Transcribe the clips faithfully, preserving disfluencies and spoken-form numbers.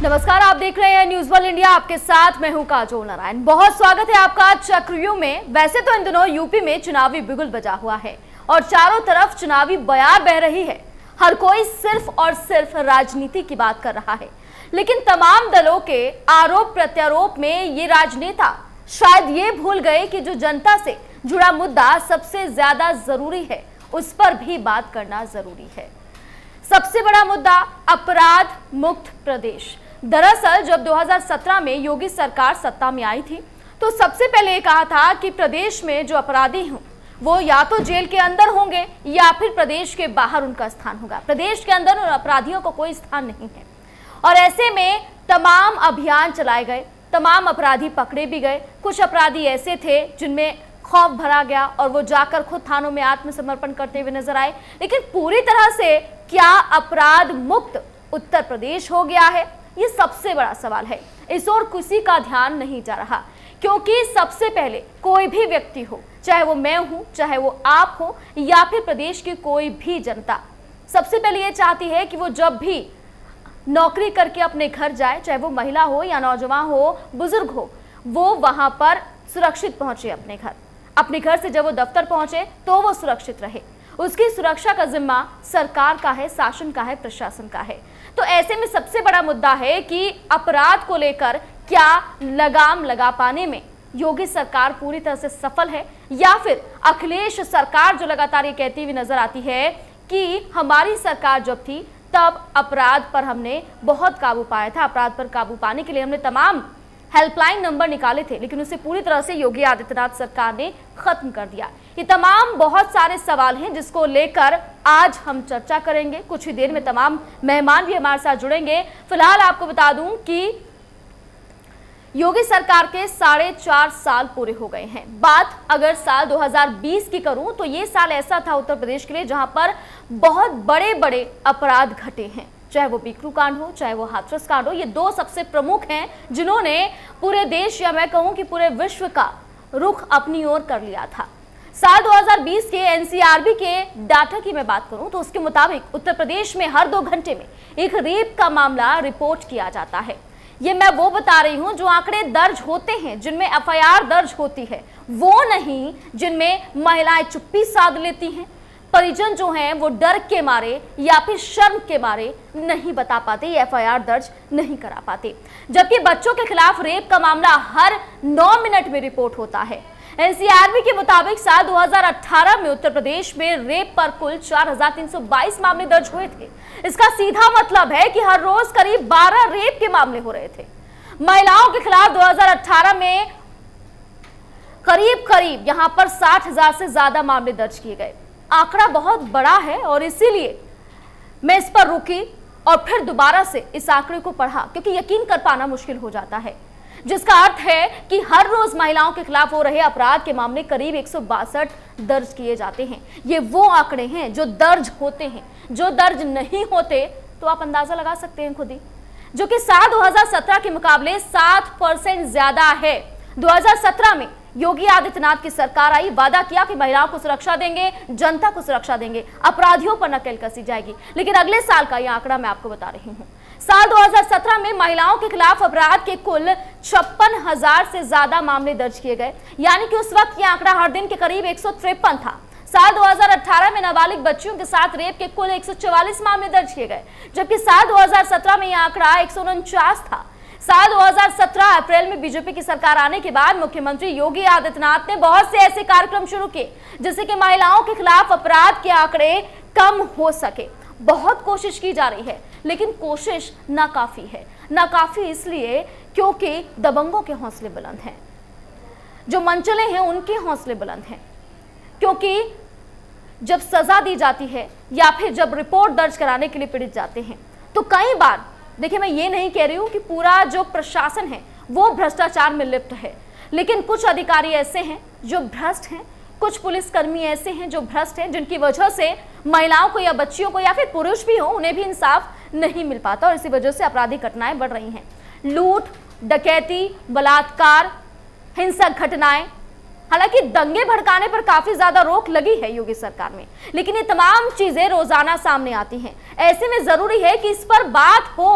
नमस्कार, आप देख रहे हैं न्यूज वर्ल्ड इंडिया। आपके साथ मैं हूं काजोल नारायण। बहुत स्वागत है आपका चक्रव्यूह में। वैसे तो इन दिनों यूपी में चुनावी बिगुल बजा हुआ है और चारों तरफ चुनावी बयार बह रही है। हर कोई सिर्फ और सिर्फ राजनीति की बात कर रहा है, लेकिन तमाम दलों के आरोप प्रत्यारोप में ये राजनेता शायद ये भूल गए कि जो जनता से जुड़ा मुद्दा सबसे ज्यादा जरूरी है, उस पर भी बात करना जरूरी है। सबसे बड़ा मुद्दा अपराध मुक्त प्रदेश। दरअसल जब दो हज़ार सत्रह में योगी सरकार सत्ता में आई थी तो सबसे पहले ये कहा था कि प्रदेश में जो अपराधी हों वो या तो जेल के अंदर होंगे या फिर प्रदेश के बाहर उनका स्थान होगा। प्रदेश के अंदर और अपराधियों को कोई स्थान नहीं है। और ऐसे में तमाम अभियान चलाए गए, तमाम अपराधी पकड़े भी गए। कुछ अपराधी ऐसे थे जिनमें खौफ भरा गया और वो जाकर खुद थानों में आत्मसमर्पण करते हुए नजर आए। लेकिन पूरी तरह से क्या अपराध मुक्त उत्तर प्रदेश हो गया है, ये सबसे बड़ा सवाल है। इस ओर किसी का ध्यान नहीं जा रहा, क्योंकि सबसे पहले कोई भी व्यक्ति हो, चाहे वो मैं हूं, चाहे वो आप हो या फिर प्रदेश की कोई भी जनता, सबसे पहले ये चाहती है कि वो जब भी नौकरी करके अपने घर जाए, चाहे वो महिला हो या नौजवान हो, बुजुर्ग हो, वो वहां पर सुरक्षित पहुंचे अपने घर। अपने घर से जब वो दफ्तर पहुंचे तो वो सुरक्षित रहे। उसकी सुरक्षा का जिम्मा सरकार का है, शासन का है, प्रशासन का है। तो ऐसे में सबसे बड़ा मुद्दा है कि अपराध को लेकर क्या लगाम लगा पाने में योगी सरकार पूरी तरह से सफल है, या फिर अखिलेश सरकार जो लगातार ये कहती हुई नजर आती है कि हमारी सरकार जब थी तब अपराध पर हमने बहुत काबू पाया था, अपराध पर काबू पाने के लिए हमने तमाम हेल्पलाइन नंबर निकाले थे, लेकिन उसे पूरी तरह से योगी आदित्यनाथ सरकार ने खत्म कर दिया। ये तमाम बहुत सारे सवाल हैं जिसको लेकर आज हम चर्चा करेंगे। कुछ ही देर में तमाम मेहमान भी हमारे साथ जुड़ेंगे। फिलहाल आपको बता दूं कि योगी सरकार के साढ़े चार साल पूरे हो गए हैं। बात अगर साल दो हज़ार बीस की करूं तो ये साल ऐसा था उत्तर प्रदेश के लिए जहां पर बहुत बड़े बड़े अपराध घटे हैं, चाहे वो बीकरू कांड हो, चाहे वो हाथरस कांड हो। ये दो सबसे प्रमुख हैं जिन्होंने पूरे देश या मैं कहूं कि पूरे विश्व का रुख अपनी ओर कर लिया था। साल दो हज़ार बीस के एन सी आर बी के डाटा की मैं बात करूं तो उसके मुताबिक उत्तर प्रदेश में हर दो घंटे में एक रेप का मामला रिपोर्ट किया जाता है। ये मैं वो बता रही हूं जो आंकड़े दर्ज होते हैं, जिनमें एफ आई आर दर्ज होती है, वो नहीं जिनमें महिलाएं चुप्पी साध लेती हैं। परिजन जो हैं वो डर के मारे या फिर शर्म के मारे नहीं बता पाते, एफ आई आर दर्ज नहीं करा पाते। जबकि बच्चों के खिलाफ रेप का मामला हर नौ मिनट में रिपोर्ट होता है। एन सी आर बी के मुताबिक साल दो हज़ार अठारह में उत्तर प्रदेश में रेप पर कुल चार हज़ार तीन सौ बाईस मामले दर्ज हुए थे। इसका सीधा मतलब है कि हर रोज करीब बारह रेप के मामले हो रहे थे। महिलाओं के खिलाफ दो हज़ार अठारह में करीब करीब यहां पर साठ हजार से ज्यादा मामले दर्ज किए गए। आंकड़ा बहुत बड़ा है और इसीलिए मैं इस पर रुकी और फिर दोबारा से इस आंकड़े को पढ़ा, क्योंकि यकीन कर पाना मुश्किल हो जाता है। जिसका अर्थ है कि हर रोज महिलाओं के खिलाफ हो रहे अपराध के मामले करीब एक सौ बासठ दर्ज किए जाते हैं। ये वो आंकड़े हैं जो दर्ज होते हैं, जो दर्ज नहीं होते तो आप अंदाजा लगा सकते हैं खुद ही, जो कि साल दो हज़ार सत्रह के मुकाबले सात परसेंट ज्यादा है। दो हज़ार सत्रह में योगी आदित्यनाथ की सरकार आई, वादा किया कि महिलाओं को सुरक्षा देंगे, जनता को सुरक्षा देंगे, अपराधियों पर नकेल कसी जाएगी। लेकिन अगले साल का यह आंकड़ा मैं आपको बता रही हूं, साल दो हज़ार सत्रह में महिलाओं के खिलाफ अपराध के कुल छप्पन हजार से ज्यादा मामले दर्ज किए गए, यानी कि उस वक्त यह आंकड़ा हर दिन के करीब एक सौ तिरपन था। साल दो हज़ार अठारह में नाबालिग बच्चियों के साथ रेप के कुल एक सौ चौवालीस मामले दर्ज किए गए, जबकि साल दो हज़ार सत्रह में यह आंकड़ा एक सौ उनचास था। साल दो हज़ार सत्रह अप्रैल में बीजेपी की सरकार आने के बाद मुख्यमंत्री योगी आदित्यनाथ ने बहुत से ऐसे कार्यक्रम शुरू किए जिससे कि महिलाओं के खिलाफ अपराध के आंकड़े कम हो सके। बहुत कोशिश की जा रही है, लेकिन कोशिश नाकाफी है। नाकाफी इसलिए क्योंकि दबंगों के हौसले बुलंद हैं, जो मनचले हैं उनके हौसले बुलंद हैं। क्योंकि जब सजा दी जाती है या फिर जब रिपोर्ट दर्ज कराने के लिए पीड़ित जाते हैं तो कई बार, देखिए मैं ये नहीं कह रही हूं कि पूरा जो प्रशासन है वो भ्रष्टाचार में लिप्त है, लेकिन कुछ अधिकारी ऐसे हैं जो भ्रष्ट हैं, कुछ पुलिसकर्मी ऐसे हैं जो भ्रष्ट हैं, जिनकी वजह से महिलाओं को या बच्चियों को या फिर पुरुष भी हो उन्हें भी इंसाफ नहीं मिल पाता और इसी वजह से आपराधिक घटनाएं बढ़ रही हैं। लूट, डकैती, बलात्कार, हिंसक घटनाएं, हालांकि दंगे भड़काने पर काफी ज्यादा रोक लगी है योगी सरकार में, लेकिन ये तमाम चीजें रोजाना सामने आती हैं। ऐसे में जरूरी है कि इस पर बात हो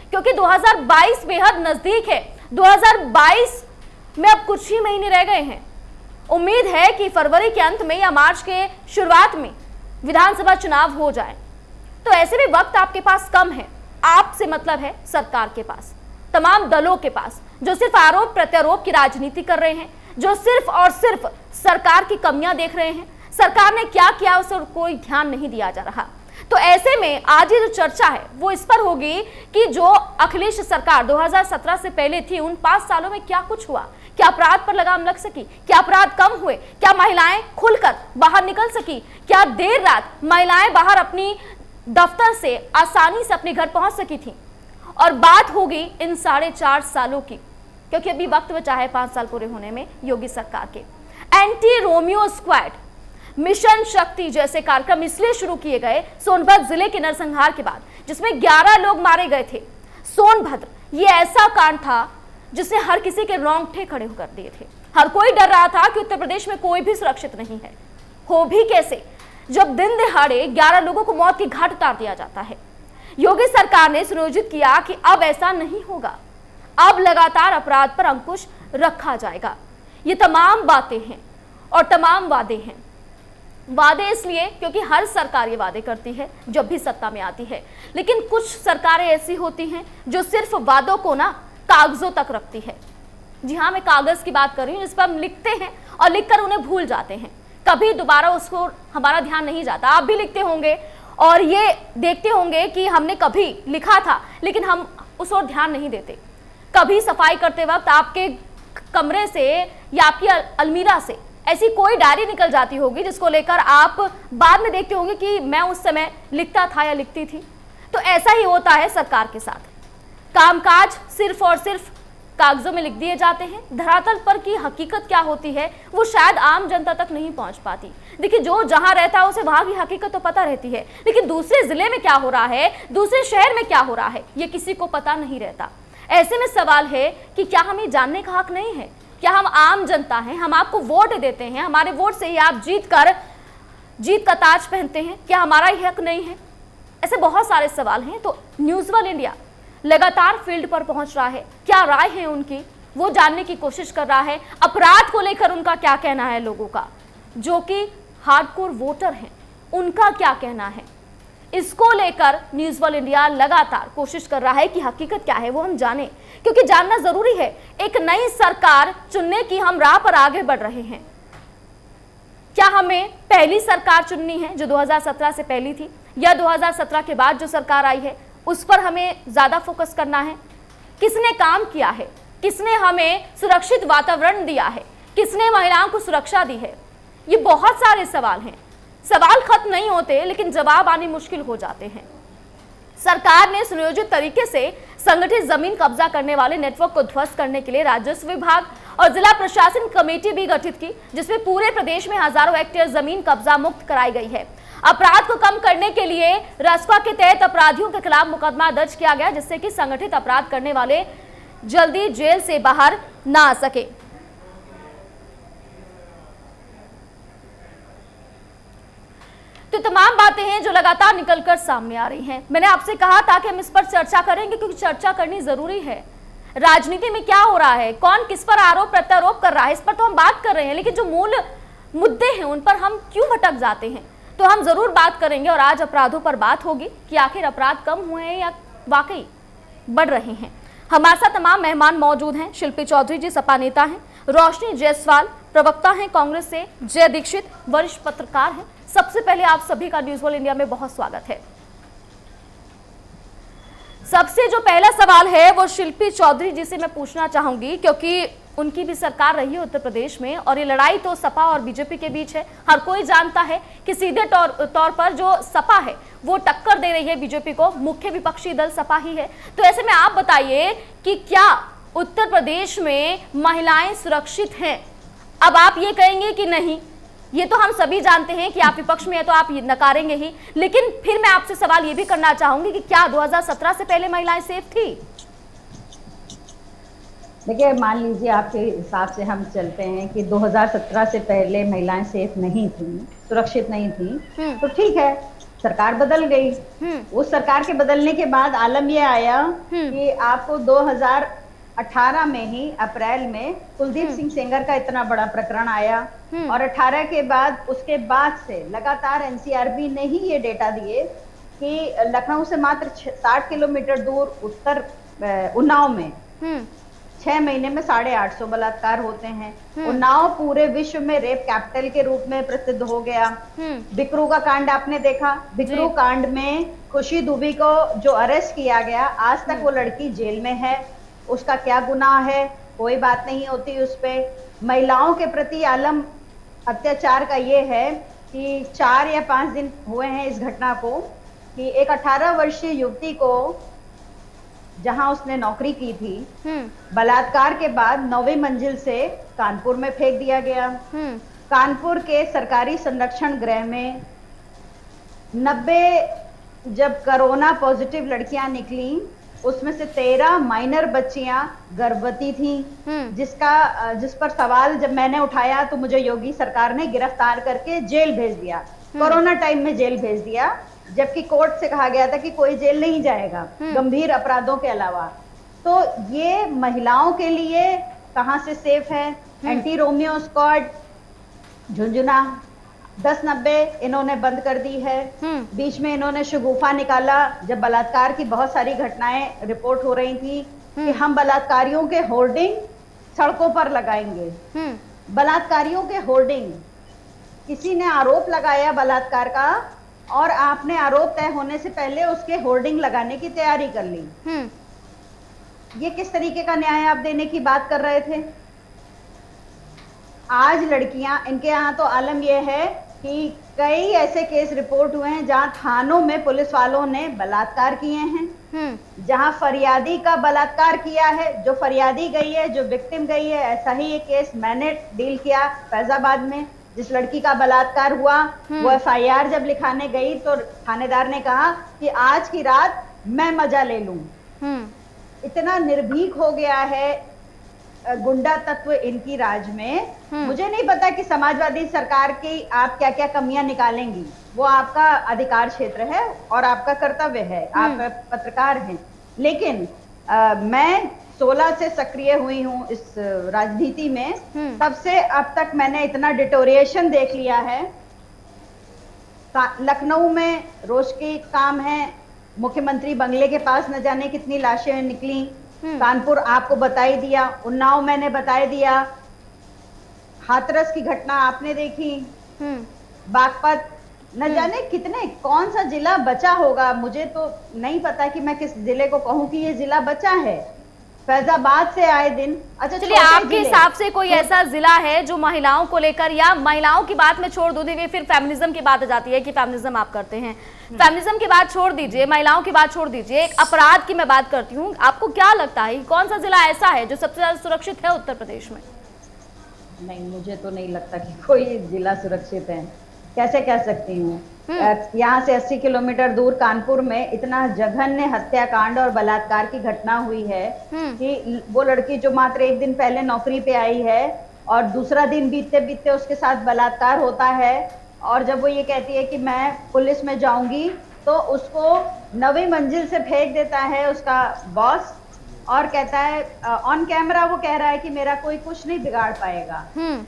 क्योंकि दो हज़ार बाईस बेहद नजदीक है। दो हज़ार बाईस में अब कुछ ही महीने रह गए हैं। उम्मीद है कि फरवरी के अंत में या मार्च के शुरुआत में विधानसभा चुनाव हो जाए। तो ऐसे में वक्त आपके पास कम है। आपसे मतलब है सरकार के पास, तमाम दलों के पास, जो सिर्फ आरोप प्रत्यारोप की राजनीति कर रहे हैं, जो सिर्फ और सिर्फ सरकार की कमियां देख रहे हैं, सरकार ने क्या किया उस पर कोई ध्यान नहीं दिया जा रहा। तो ऐसे में आज ये जो चर्चा है वो इस पर होगी कि जो अखिलेश सरकार दो हज़ार सत्रह से पहले थी, उन पांच सालों में क्या कुछ हुआ, क्या अपराध पर लगाम लग सकी, क्या अपराध कम हुए, क्या महिलाएं खुलकर बाहर निकल सकी, क्या देर रात महिलाएं बाहर अपनी दफ्तर से आसानी से अपने घर पहुंच सकी थी। और बात होगी इन साढ़े चार सालों की, क्योंकि अभी वक्त बचा है पांच साल पूरे होने में योगी सरकार के। एंटी रोमियो स्क्वाड, मिशन शक्ति जैसे कार्यक्रम इसलिए शुरू किए गए सोनभद्र जिले के नरसंहार के बाद, जिसमें ग्यारह लोग मारे गए थे। सोनभद्र ये ऐसा कांड था जिसने हर किसी के रोंगटे खड़े कर दिए थे। हर कोई डर रहा था कि उत्तर प्रदेश में कोई भी सुरक्षित नहीं है। हो भी कैसे जब दिन दिहाड़े ग्यारह लोगों को मौत की घाट उतार दिया जाता है। योगी सरकार ने सुनियोजित किया कि अब ऐसा नहीं होगा, अब लगातार अपराध पर अंकुश रखा जाएगा। ये तमाम बातें हैं और तमाम वादे हैं। वादे इसलिए क्योंकि हर सरकार ये वादे करती है जब भी सत्ता में आती है, लेकिन कुछ सरकारें ऐसी होती हैं जो सिर्फ वादों को ना कागजों तक रखती है। जी हाँ, मैं कागज की बात कर रही हूँ, इस पर हम लिखते हैं और लिखकर उन्हें भूल जाते हैं, कभी दोबारा उसको हमारा ध्यान नहीं जाता। आप भी लिखते होंगे और ये देखते होंगे कि हमने कभी लिखा था, लेकिन हम उस ओर ध्यान नहीं देते। कभी सफाई करते वक्त आपके कमरे से या आपकी अलमीरा से ऐसी कोई डायरी निकल जाती होगी जिसको लेकर आप बाद में देखते होंगे कि मैं उस समय लिखता था या लिखती थी। तो ऐसा ही होता है सरकार के साथ। कामकाज सिर्फ और सिर्फ कागजों में लिख दिए जाते हैं, धरातल पर की हकीकत क्या होती है वो शायद आम जनता तक नहीं पहुंच पाती। देखिए, जो जहां रहता है उसे वहां की हकीकत तो पता रहती है, लेकिन दूसरे जिले में क्या हो रहा है, दूसरे शहर में क्या हो रहा है, ये किसी को पता नहीं रहता। ऐसे में सवाल है कि क्या हमें जानने का हक नहीं है? क्या हम आम जनता हैं, हम आपको वोट देते हैं, हमारे वोट से ही आप जीत कर जीत का ताज पहनते हैं, क्या हमारा ही हक नहीं है? ऐसे बहुत सारे सवाल हैं। तो न्यूज़ वन इंडिया लगातार फील्ड पर पहुंच रहा है। क्या राय है उनकी, वो जानने की कोशिश कर रहा है। अपराध को लेकर उनका क्या कहना है, लोगों का जो कि हार्डकोर वोटर हैं उनका क्या कहना है, इसको लेकर न्यूज़ वन इंडिया लगातार कोशिश कर रहा है कि हकीकत क्या है वो हम जाने, क्योंकि जानना जरूरी है। एक नई सरकार चुनने की हम राह पर आगे बढ़ रहे हैं। क्या हमें पहली सरकार चुननी है जो दो हज़ार सत्रह से पहली थी, या दो हज़ार सत्रह के बाद जो सरकार आई है उस पर हमें ज्यादा फोकस करना है? किसने काम किया है, किसने हमें सुरक्षित वातावरण दिया है, किसने महिलाओं को सुरक्षा दी है? ये बहुत सारे सवाल हैं। सवाल खत्म नहीं होते, लेकिन जवाब आने मुश्किल हो जाते हैं। सरकार ने सुनियोजित तरीके से संगठित जमीन कब्जा करने वाले नेटवर्क को ध्वस्त करने के लिए राजस्व विभाग और जिला प्रशासन कमेटी भी गठित की, जिसमें पूरे प्रदेश में हजारों हेक्टेयर जमीन कब्जा मुक्त कराई गई है। अपराध को कम करने के लिए रासुका के तहत अपराधियों के खिलाफ मुकदमा दर्ज किया गया, जिससे कि संगठित अपराध करने वाले जल्दी जेल से बाहर ना आ सके। तो तमाम बातें हैं जो लगातार निकलकर सामने आ रही हैं। मैंने आपसे कहा था कि हम इस पर चर्चा करेंगे, क्योंकि चर्चा करनी जरूरी है। राजनीति में क्या हो रहा है, कौन किस पर आरोप प्रत्यारोप कर रहा है, इस पर तो हम बात कर रहे हैं, लेकिन जो मूल मुद्दे हैं उन पर हम क्यों भटक जाते हैं, तो हम जरूर बात करेंगे। और आज अपराधों पर बात होगी कि आखिर अपराध कम हुए हैं या वाकई बढ़ रहे हैं। हमारे साथ तमाम मेहमान मौजूद हैं। शिल्पी चौधरी जी सपा नेता हैं, रोशनी जायसवाल प्रवक्ता हैं कांग्रेस से, जय दीक्षित वरिष्ठ पत्रकार हैं। सबसे पहले आप सभी का न्यूज़ वन इंडिया में बहुत स्वागत है। सबसे जो पहला सवाल है वो शिल्पी चौधरी जी से मैं पूछना चाहूंगी, क्योंकि उनकी भी सरकार रही है उत्तर प्रदेश में, और ये लड़ाई तो सपा और बीजेपी के बीच है। हर कोई जानता है कि सीधे तौर तौर पर जो सपा है वो टक्कर दे रही है बीजेपी को, मुख्य विपक्षी दल सपा ही है। तो ऐसे में आप बताइए कि क्या उत्तर प्रदेश में महिलाएं सुरक्षित हैं? अब आप ये कहेंगे कि नहीं, ये तो हम सभी जानते हैं कि आप विपक्ष में है तो आप नकारेंगे ही, लेकिन फिर मैं आपसे सवाल ये भी करना चाहूंगी कि क्या दो हज़ार सत्रह से पहले महिलाएं सेफ थी? देखिए, मान लीजिए आपके हिसाब से हम चलते हैं कि दो हज़ार सत्रह से पहले महिलाएं सेफ नहीं थी, सुरक्षित नहीं थी, तो ठीक है, सरकार बदल गई। उस सरकार के बदलने के बाद आलम ये आया कि आपको दो हज़ार अठारह में ही अप्रैल में कुलदीप सिंह सेंगर का इतना बड़ा प्रकरण आया, और अठारह के बाद उसके बाद से लगातार एनसीआरबी ने ही ये डेटा दिए कि लखनऊ से मात्र साठ किलोमीटर दूर उत्तर उन्नाव में छह महीने में साढ़े आठ सौ बलात्कार होते हैं। उन्नाव पूरे विश्व में रेप कैपिटल के रूप में प्रसिद्ध हो गया। बिकरू का कांड आपने देखा, बिकरू कांड में खुशी दुबे को जो अरेस्ट किया गया, आज तक वो लड़की जेल में है। उसका क्या गुनाह है, कोई बात नहीं होती उस पे। महिलाओं के प्रति आलम अत्याचार का ये है कि चार या पांच दिन हुए हैं इस घटना को कि एक अठारह वर्षीय युवती को जहां उसने नौकरी की थी, बलात्कार के बाद नौवीं मंजिल से कानपुर में फेंक दिया गया। कानपुर के सरकारी संरक्षण गृह में नब्बे जब कोरोना पॉजिटिव लड़कियां निकली, उसमें से तेरह माइनर बच्चियां गर्भवती थीं, जिसका जिस पर सवाल जब मैंने उठाया तो मुझे योगी सरकार ने गिरफ्तार करके जेल भेज दिया, कोरोना टाइम में जेल भेज दिया, जबकि कोर्ट से कहा गया था कि कोई जेल नहीं जाएगा गंभीर अपराधों के अलावा। तो ये महिलाओं के लिए कहां से सेफ है। एंटी रोमियो स्क्वाड झुंझुना दस नब्बे इन्होंने बंद कर दी है। बीच में इन्होंने शगुफा निकाला जब बलात्कार की बहुत सारी घटनाएं रिपोर्ट हो रही थी कि हम बलात्कारियों के होर्डिंग सड़कों पर लगाएंगे। बलात्कारियों के होर्डिंग, किसी ने आरोप लगाया बलात्कार का और आपने आरोप तय होने से पहले उसके होर्डिंग लगाने की तैयारी कर ली। ये किस तरीके का न्याय आप देने की बात कर रहे थे। आज लड़कियां, इनके यहाँ तो आलम यह है कि कई ऐसे केस रिपोर्ट हुए हैं जहां थानों में पुलिस वालों ने बलात्कार किए हैं, जहां फरियादी का बलात्कार किया है, जो फरियादी गई है, जो विक्टिम गई है। ऐसा ही एक केस मैंने डील किया फैजाबाद में, जिस लड़की का बलात्कार हुआ, वो एफ आई आर जब लिखाने गई तो थानेदार ने कहा कि आज की रात मैं मजा ले लूं। इतना निर्भीक हो गया है गुंडा तत्व इनकी राज में। मुझे नहीं पता कि समाजवादी सरकार की आप क्या क्या कमियां निकालेंगी, वो आपका अधिकार क्षेत्र है और आपका कर्तव्य है, आप पत्रकार हैं। लेकिन आ, मैं सोलह से सक्रिय हुई हूँ इस राजनीति में, तब से अब तक मैंने इतना डिटोरिएशन देख लिया है। लखनऊ में रोज की काम है, मुख्यमंत्री बंगले के पास न जाने कितनी लाशें निकली। कानपुर आपको बताई दिया, उन्नाव मैंने बता दिया, हाथरस की घटना आपने देखी, बागपत, न जाने कितने, कौन सा जिला बचा होगा, मुझे तो नहीं पता कि मैं किस जिले को कहूं कि ये जिला बचा है। फैजाबाद से आए दिन। अच्छा चलिए, आपके हिसाब से कोई ऐसा जिला है जो महिलाओं को लेकर, या महिलाओं की बात में छोड़ दो दीजिए, फिर फेमिनिज्म की बात आ जाती है कि फेमिनिज्म आप करते हैं, फेमिनिज्म की बात छोड़ दीजिए, महिलाओं की बात छोड़ दीजिए, एक अपराध की मैं बात करती हूँ। आपको क्या लगता है कौन सा जिला ऐसा है जो सबसे ज्यादा सुरक्षित है उत्तर प्रदेश में? नहीं, मुझे तो नहीं लगता कि कोई जिला सुरक्षित है। कैसे कह सकती हूँ, यहाँ से अस्सी किलोमीटर दूर कानपुर में इतना जघन्य हत्याकांड और बलात्कार की घटना हुई है कि वो लड़की जो मात्र एक दिन पहले नौकरी पे आई है और दूसरा दिन बीतते बीतते उसके साथ बलात्कार होता है, और जब वो ये कहती है कि मैं पुलिस में जाऊंगी तो उसको नवीं मंजिल से फेंक देता है उसका बॉस, और कहता है ऑन कैमरा, वो कह रहा है कि मेरा कोई कुछ नहीं बिगाड़ पाएगा।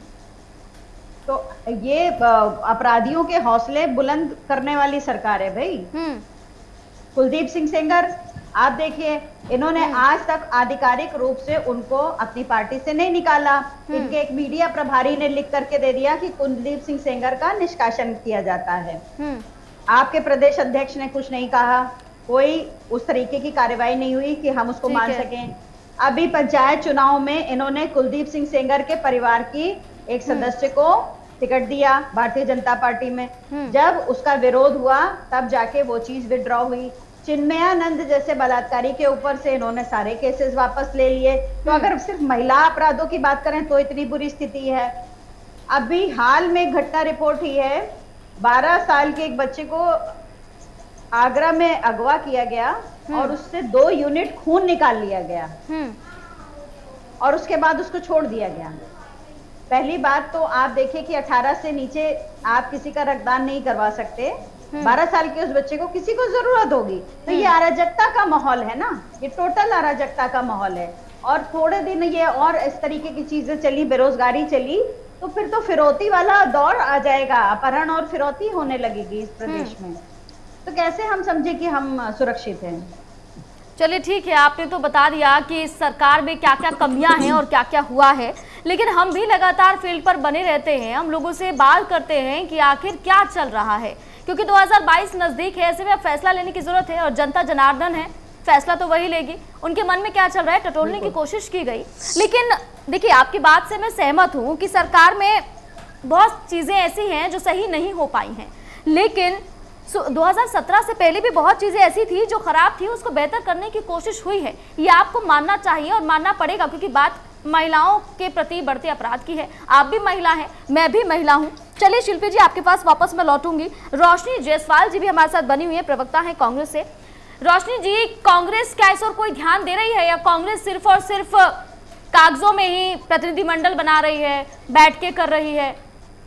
तो ये अपराधियों के हौसले बुलंद करने वाली सरकार है भाई। कुलदीप सिंह सेंगर, आप देखिए, इन्होंने आज तक आधिकारिक रूप से उनको अपनी पार्टी से नहीं निकाला। इनके एक मीडिया प्रभारी ने लिख करके दे दिया कि कुलदीप सिंह सेंगर का निष्कासन किया जाता है। आपके प्रदेश अध्यक्ष ने कुछ नहीं कहा, कोई उस तरीके की कार्रवाई नहीं हुई कि हम उसको मान सकें। अभी पंचायत चुनाव में इन्होंने कुलदीप सिंह सेंगर के परिवार की एक सदस्य को टिकट दिया भारतीय जनता पार्टी में। जब उसका विरोध हुआ तब जाके वो चीज विड्रॉ हुई। चिन्मयानंद जैसे बलात्कारी के ऊपर से इन्होंने सारे केसेस वापस ले लिए। तो अगर सिर्फ महिला अपराधों की बात करें तो इतनी बुरी स्थिति है। अभी हाल में एक घटना रिपोर्ट हुई है, बारह साल के एक बच्चे को आगरा में अगवा किया गया और उससे दो यूनिट खून निकाल लिया गया और उसके बाद उसको छोड़ दिया गया। पहली बात तो आप देखिए कि अठारह से नीचे आप किसी का रक्तदान नहीं करवा सकते, बारह साल के उस बच्चे को किसी को जरूरत होगी। तो ये अराजकता का माहौल है ना, ये टोटल अराजकता का माहौल है। और थोड़े दिन ये और इस तरीके की चीजें चली, बेरोजगारी चली, तो फिर तो फिरौती वाला दौर आ जाएगा, अपहरण और फिरौती होने लगेगी इस प्रदेश में। तो कैसे हम समझे कि हम सुरक्षित हैं? चलिए ठीक है, आपने तो बता दिया कि सरकार में क्या क्या कमियां हैं और क्या क्या हुआ है, लेकिन हम भी लगातार फील्ड पर बने रहते हैं, हम लोगों से बात करते हैं कि आखिर क्या चल रहा है, क्योंकि दो हज़ार बाईस नजदीक है, ऐसे में अब फैसला लेने की जरूरत है और जनता जनार्दन है, फैसला तो वही लेगी। उनके मन में क्या चल रहा है टटोलने की कोशिश की गई। लेकिन देखिए, आपकी बात से मैं सहमत हूं कि सरकार में बहुत चीजें ऐसी हैं जो सही नहीं हो पाई हैं, लेकिन दो हज़ार सत्रह से पहले भी बहुत चीजें ऐसी थी जो खराब थी, उसको बेहतर करने की कोशिश हुई है। ये आपको मानना चाहिए और मानना पड़ेगा, क्योंकि बात महिलाओं के प्रति बढ़ते अपराध की है। आप भी महिला हैं, मैं भी महिला हूं। चलिए शिल्पी जी, आपके पास वापस मैं लौटूंगी। रोशनी जायसवाल जी भी हमारे साथ बनी हुई है, प्रवक्ता है कांग्रेस से। रोशनी जी, कांग्रेस क्या इस और कोई ध्यान दे रही है, या कांग्रेस सिर्फ और सिर्फ कागजों में ही प्रतिनिधिमंडल बना रही है, बैठ के कर रही है?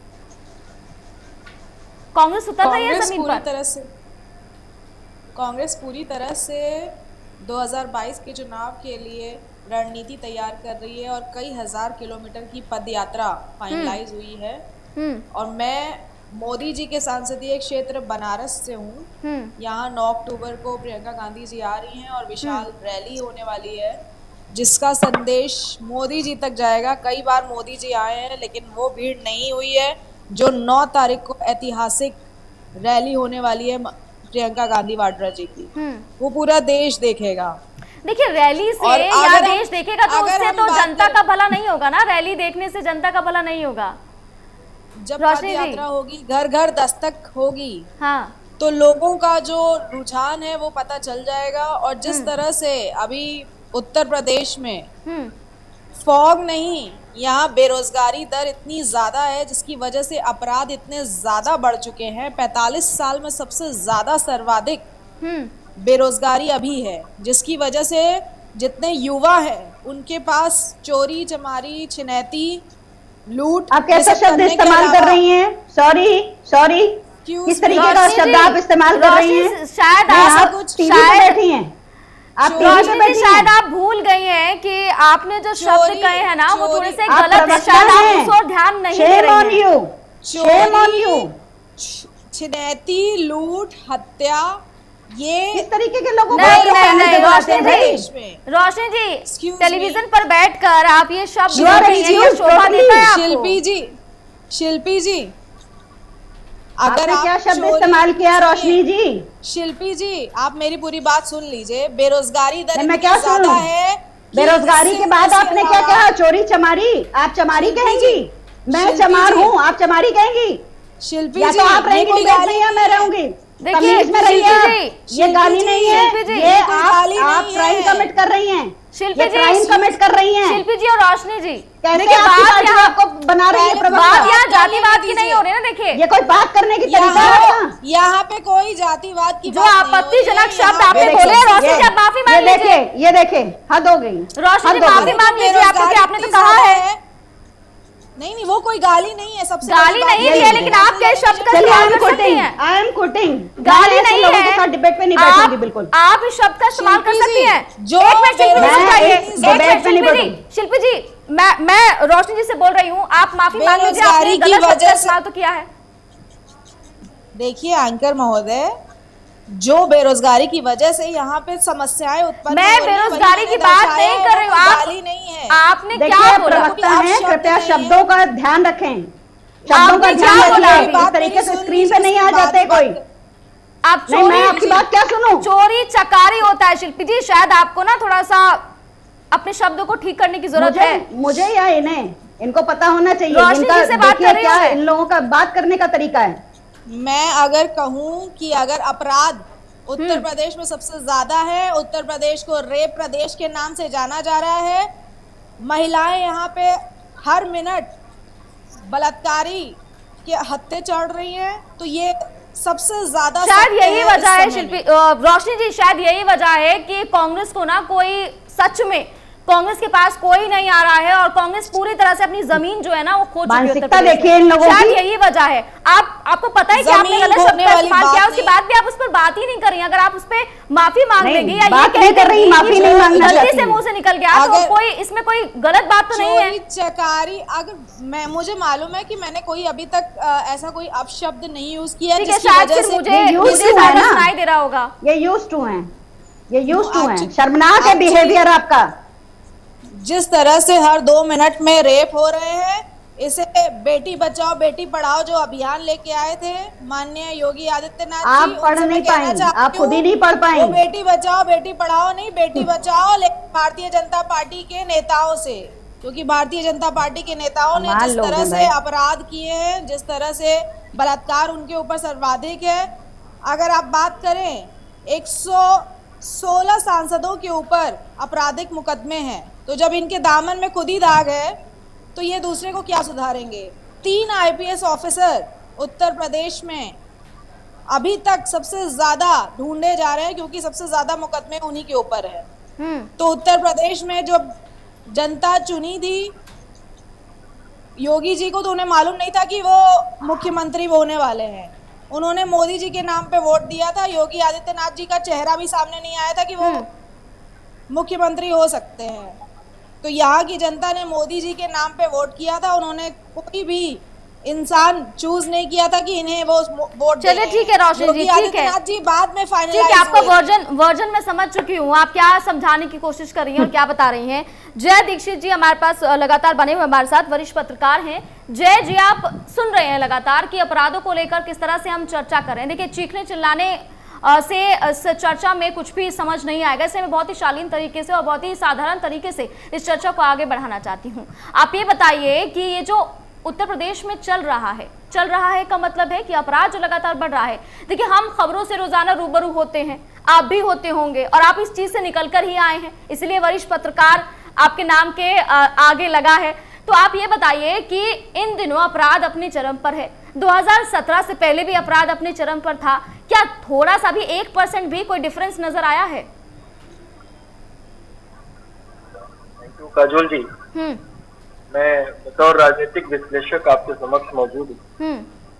कांग्रेस उतर रही है जमीन पर? तरह से कांग्रेस पूरी तरह से दो हज़ार बाईस के चुनाव के लिए रणनीति तैयार कर रही है और कई हजार किलोमीटर की पदयात्रा फाइनलाइज हुई है। और मैं मोदी जी के संसदीय क्षेत्र बनारस से हूँ। यहाँ नौ अक्टूबर को प्रियंका गांधी जी आ रही हैं और विशाल रैली होने वाली है, जिसका संदेश मोदी जी तक जाएगा। कई बार मोदी जी आए हैं, लेकिन वो भीड़ नहीं हुई है जो नौ तारीख को ऐतिहासिक रैली होने वाली है प्रियंका गांधी वाड्रा जी की, वो पूरा देश देखेगा। देखिए, रैली से या देश देखेगा तो उससे तो जनता का भला नहीं होगा ना, रैली देखने से जनता का भला नहीं होगा। जब पद यात्रा होगी, घर घर दस्तक होगी, हाँ, तो लोगों का जो रुझान है वो पता चल जाएगा। और जिस तरह से अभी उत्तर प्रदेश में फॉग नहीं, यहाँ बेरोजगारी दर इतनी ज्यादा है जिसकी वजह से अपराध इतने ज्यादा बढ़ चुके हैं। पैंतालीस साल में सबसे ज्यादा सर्वाधिक बेरोजगारी अभी है, जिसकी वजह से जितने युवा हैं उनके पास चोरी चमारी छिनैती लूट। आप कैसा शब्द इस्तेमाल कर रही हैं? सॉरी सॉरी किस तरीके का शब्द आप इस्तेमाल कर रही हैं? शायद आप टीवी पे बैठी हैं, आप टीवी पे शायद आप भूल गई हैं कि आपने जो शब्द कहे हैं ना वो थोड़े से गलत है, शायद आप उस ओर ध्यान नहीं दे रही हैं। छिनैती लूट हत्या, ये इस तरीके के लोगों को नहीं नहीं नहीं रोशनी जी, रोशनी जी टेलीविजन पर बैठकर आप ये शब्द शोभा देता है आपको? शिल्पी जी, शिल्पी जी, अगर आप क्या शब्द इस्तेमाल किया रोशनी जी? शिल्पी जी, आप मेरी पूरी बात सुन लीजिए। बेरोजगारी दर मैं क्या ज्यादा है। बेरोजगारी के बाद आपने क्या कहा? चोरी चमारी? आप चमारी कहेंगी? मैं चमार हूँ, आप चमारी कहेंगी? शिल्पी जी, तो आप रहेंगी डिबेट में या मैं रहूंगी? देखिए, में रहिए, ये गाली नहीं है, ये आप आप क्राइम कमिट कर रही हैं। शिल्पी जी क्राइम कमिट कर रही हैं। शिल्पी जी और रोशनी जी, देखिए बात यहाँ आपको बना रही है, बात यहाँ जातिवाद की नहीं हो रही ना। देखिए, ये कोई बात करने की तरीका है? यहाँ पे कोई जातिवाद की जो आपत्तिजनक शब्द आपने बोले, रोशनी जी आप माफी मांग लीजिए। देखिए, ये देखिए, हद हो गई। रोशनी जी माफी मांग लीजिए, आपको आपने तो कहा है। नहीं नहीं, वो कोई गाली नहीं है, सबसे गाली नहीं है, लेकिन आप क्या शब्द का इस्तेमाल कर सकती हैं? आई एम कुटिंग, गाली नहीं है, डिबेट पे नहीं बैठूंगी बिल्कुल। आप इस शब्द का इस्तेमाल कर सकती हैं। जो शिल्पी जी, मैं मैं रोशनी जी से बोल रही हूँ, आप माफी मांग लीजिए, आपने गलत शब्द का इस्तेमाल तो किया है। देखिए एंकर महोदय, जो बेरोजगारी की वजह से यहाँ पे समस्याएं उत्पन्न मैं बेरोजगारी की बात नहीं कर रही हूँ, आप नहीं है। आपने क्या बोला? प्रवक्ता हैं, कृपया शब्दों का ध्यान रखें, शब्दों का ध्यान रखें। इस तरीके से स्क्रीन पे नहीं आ जाते कोई। आप नहीं, मैं आपकी बात क्या सुनूं? चोरी चकारी होता है शिल्पी जी, शायद आपको ना थोड़ा सा अपने शब्दों को ठीक करने की जरूरत है। मुझे या इन्हें, इनको पता होना चाहिए रोशनी से बात कर रही क्या इन लोगों का बात करने का तरीका है। मैं अगर कहूं कि अगर अपराध उत्तर प्रदेश में सबसे ज्यादा है, उत्तर प्रदेश को रेप प्रदेश के नाम से जाना जा रहा है, महिलाएं यहाँ पे हर मिनट बलात्कारी के हत्या चढ़ रही हैं, तो ये सबसे ज्यादा शायद यही वजह है शिल्पी रोशनी जी, शायद यही वजह है कि कांग्रेस को ना कोई सच में कांग्रेस के पास कोई नहीं आ रहा है और कांग्रेस पूरी तरह से अपनी जमीन जो है ना वो खो चुकी है। देखिए इन लोगों की यही वजह है। आप आपको पता है कि आपने गलत शब्द का इस्तेमाल किया, उसके बाद भी आप उस पर बात ही नहीं कर रही। अगर आप उस पर माफी मांग लेंगी या ये कह कर रही माफी नहीं मांगना गलती से मुंह से निकल गया तो कोई इसमें कोई गलत बात तो नहीं है। चकारी अगर मैं मुझे मालूम है कि मैंने कोई अभी तक ऐसा कोई अपशब्द नहीं यूज किया जिसकी वजह से मुझे मुझे सुनाई दे रहा होगा। ये यूज्ड टू हैं, ये यूज्ड टू हैं। शर्मनाक है बिहेवियर आपका। जिस तरह से हर दो मिनट में रेप हो रहे हैं, इसे बेटी बचाओ बेटी पढ़ाओ जो अभियान लेके आए थे माननीय योगी आदित्यनाथ जी, आप पढ़ नहीं पाएंगे, आप खुद ही नहीं पढ़ पाएंगे। बेटी बचाओ बेटी पढ़ाओ नहीं, बेटी बचाओ लेकिन भारतीय जनता पार्टी के नेताओं से, क्योंकि भारतीय जनता पार्टी के नेताओं ने जिस तरह से अपराध किए हैं, जिस तरह से बलात्कार उनके ऊपर सर्वाधिक है। अगर आप बात करें एक सौ सोलह सांसदों के ऊपर आपराधिक मुकदमे हैं, तो जब इनके दामन में खुद ही दाग है तो ये दूसरे को क्या सुधारेंगे। तीन आईपीएस ऑफिसर उत्तर प्रदेश में अभी तक सबसे ज्यादा ढूंढे जा रहे हैं क्योंकि सबसे ज्यादा मुकदमे उन्हीं के ऊपर है। तो उत्तर प्रदेश में जो जनता चुनी थी योगी जी को, तो उन्हें मालूम नहीं था कि वो मुख्यमंत्री होने वाले हैं। उन्होंने मोदी जी के नाम पे वोट दिया था। योगी आदित्यनाथ जी का चेहरा भी सामने नहीं आया था कि वो मुख्यमंत्री हो सकते हैं। तो यहाँ की जनता ने मोदी जी के नाम पे वोट किया था। उन्होंने कोई भी इंसान चूज नहीं किया था कि इन्हें वो वोट। चलिए ठीक है रोशनी जी, ठीक है जी बाद में फाइनलाइज। ठीक है, आपका वर्जन वर्जन मैं समझ चुकी हूँ, आप क्या समझाने की कोशिश कर रही हैं और क्या बता रही हैं। जय दीक्षित जी हमारे पास लगातार बने हुए हमारे साथ, वरिष्ठ पत्रकार हैं। जय जी, आप सुन रहे हैं लगातार कि अपराधों को लेकर किस तरह से हम चर्चा कर रहे हैं। देखिए चीखने चिल्लाने से इस चर्चा में कुछ भी समझ नहीं आएगा, इसलिए मैं बहुत ही शालीन तरीके से और बहुत ही साधारण तरीके से इस चर्चा को आगे बढ़ाना चाहती हूँ। आप ये बताइए कि ये जो उत्तर प्रदेश में चल रहा है चल रहा है का मतलब है कि अपराध जो लगातार बढ़ रहा है। देखिए हम खबरों से रोजाना रूबरू होते हैं, आप भी होते होंगे और आप इस चीज से निकलकर ही आए हैं, इसलिए वरिष्ठ पत्रकार आपके नाम के आगे लगा है। तो आप ये बताइए कि इन दिनों अपराध अपने चरम पर है, दो हज़ार सत्रह से पहले भी अपराध अपने चरम पर था, क्या थोड़ा सा भी एक परसेंट भी कोई डिफरेंस नजर आया है? Thank you Kajol ji. हम्म मैं बतौर राजनीतिक विश्लेषक आपके समक्ष मौजूद हूँ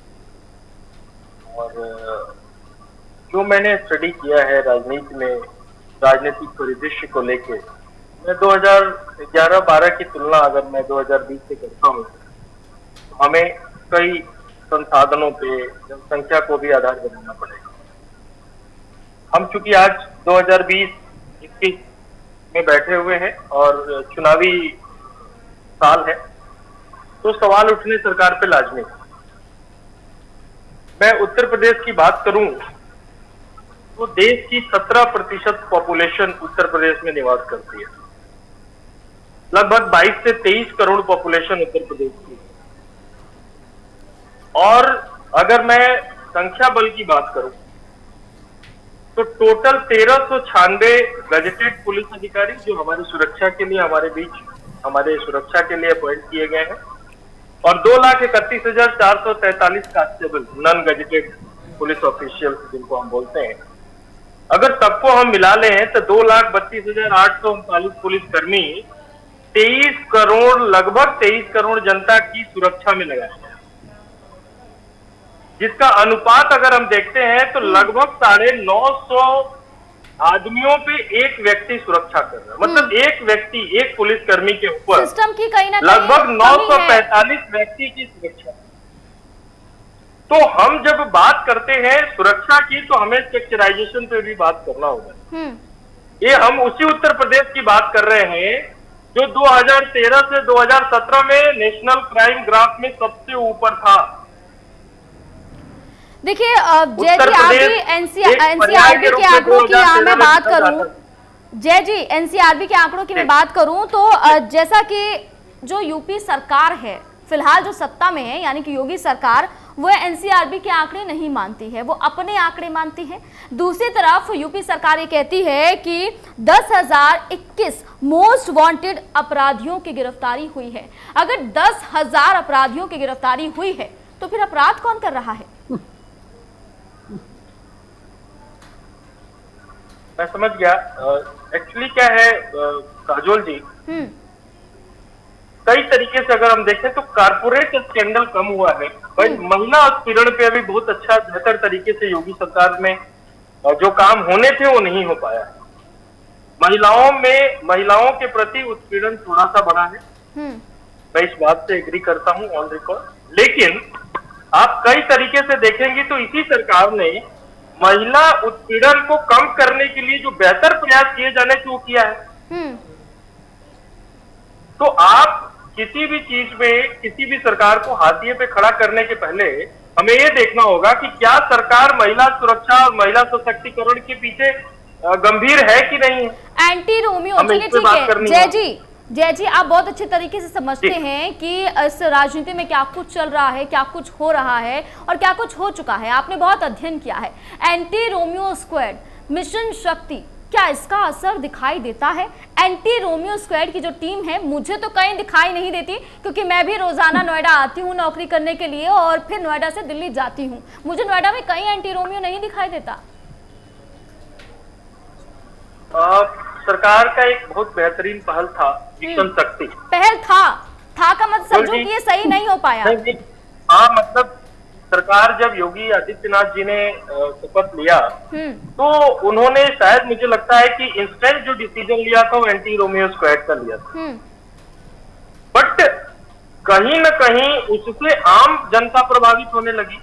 और जो मैंने स्टडी किया है राजनीति में राजनीतिक परिदृश्य को लेके, मैं दो हज़ार ग्यारह बारह की तुलना अगर मैं दो हज़ार बीस से करता हूँ तो हमें कई संसाधनों पे जनसंख्या को भी आधार बनाना पड़ेगा। हम चूंकि आज दो हज़ार बीस इक्कीस में बैठे हुए हैं और चुनावी साल है, तो सवाल उठने सरकार पे लाजमी। मैं उत्तर प्रदेश की बात करूं तो देश की सत्रह प्रतिशत पॉपुलेशन उत्तर प्रदेश में निवास करती है। लगभग बाईस से तेईस करोड़ पॉपुलेशन उत्तर प्रदेश की। और अगर मैं संख्या बल की बात करूं तो टोटल तेरह सौ छियानवे गजेटेड पुलिस अधिकारी जो हमारी सुरक्षा के लिए हमारे बीच हमारे सुरक्षा के लिए अपॉइंट किए गए हैं और दो लाख इकतीस हजार चार सौ तैतालीस constable non gazetted police official जिनको हम बोलते हैं, अगर सबको हम मिला ले हैं तो दो लाख बत्तीस हजार आठ सौ उनतालीस पुलिस कर्मी तेईस करोड़ लगभग तेईस करोड़ जनता की सुरक्षा में लगाए गए, जिसका अनुपात अगर हम देखते हैं तो लगभग साढ़े नौ सौ आदमियों पे एक व्यक्ति सुरक्षा कर रहा है। मतलब एक व्यक्ति एक पुलिसकर्मी के ऊपर सिस्टम की कहीं ना कहीं लगभग नौ सौ पैंतालीस व्यक्ति की सुरक्षा। तो हम जब बात करते हैं सुरक्षा की तो हमें स्ट्रक्चराइजेशन पे भी बात करना होगा। ये हम उसी उत्तर प्रदेश की बात कर रहे हैं जो दो हज़ार तेरह से दो हज़ार सत्रह में नेशनल क्राइम ग्राफ में सबसे ऊपर था। देखिए जय जी, आप भी एनसीआरबी के आंकड़ों की यहाँ मैं बात करूं, जय जी एनसीआरबी के आंकड़ों की मैं बात करूं तो जैसा कि जो यूपी सरकार है फिलहाल जो सत्ता में है यानी कि योगी सरकार, वो एनसीआरबी के आंकड़े नहीं मानती है, वो अपने आंकड़े मानती है। दूसरी तरफ यूपी सरकार ये कहती है कि दस हजार इक्कीस मोस्ट वांटेड अपराधियों की गिरफ्तारी हुई है। अगर दस हजार अपराधियों की गिरफ्तारी हुई है तो फिर अपराध कौन कर रहा है? मैं समझ गया। एक्चुअली क्या है काजोल जी, कई तरीके से अगर हम देखें तो कारपोरेट स्कैंडल कम हुआ है, पर महिला उत्पीड़न पे अभी बहुत अच्छा बेहतर तरीके से योगी सरकार में जो काम होने थे वो नहीं हो पाया है। महिलाओं में महिलाओं के प्रति उत्पीड़न थोड़ा सा बढ़ा है, मैं इस बात से एग्री करता हूं ऑन रिकॉर्ड। लेकिन आप कई तरीके से देखेंगे तो इसी सरकार ने महिला उत्पीड़न को कम करने के लिए जो बेहतर प्रयास किए जाने चाहिए वो किया है। तो आप किसी भी चीज में किसी भी सरकार को हाथिए पे खड़ा करने के पहले हमें ये देखना होगा कि क्या सरकार महिला सुरक्षा और महिला सशक्तिकरण के पीछे गंभीर है कि नहीं है। एंटी रोमियो, चलिए ठीक है जय जी, जय जी आप बहुत अच्छे तरीके से समझते हैं कि इस राजनीति में क्या कुछ चल रहा है, क्या कुछ हो रहा है और क्या कुछ हो चुका है, आपने बहुत अध्ययन किया है। एंटी रोमियो स्क्वाड, मिशन शक्ति, क्या इसका असर दिखाई देता है? एंटी रोमियो स्क्वाड की जो टीम है मुझे तो कहीं दिखाई नहीं देती, क्योंकि मैं भी रोजाना नोएडा आती हूँ नौकरी करने के लिए और फिर नोएडा से दिल्ली जाती हूँ, मुझे नोएडा में कहीं एंटी रोमियो नहीं दिखाई देता। आ, सरकार का एक बहुत बेहतरीन पहल था मिशन शक्ति। पहल था था का मतलब समझो कि ये सही नहीं हो पाया। हाँ, मतलब सरकार जब योगी आदित्यनाथ जी ने शपथ लिया तो उन्होंने शायद मुझे लगता है कि इंस्टेंट जो डिसीजन लिया था वो एंटी रोमियो स्क्वाड का लिया था, बट कहीं न कहीं उससे आम जनता प्रभावित होने लगी,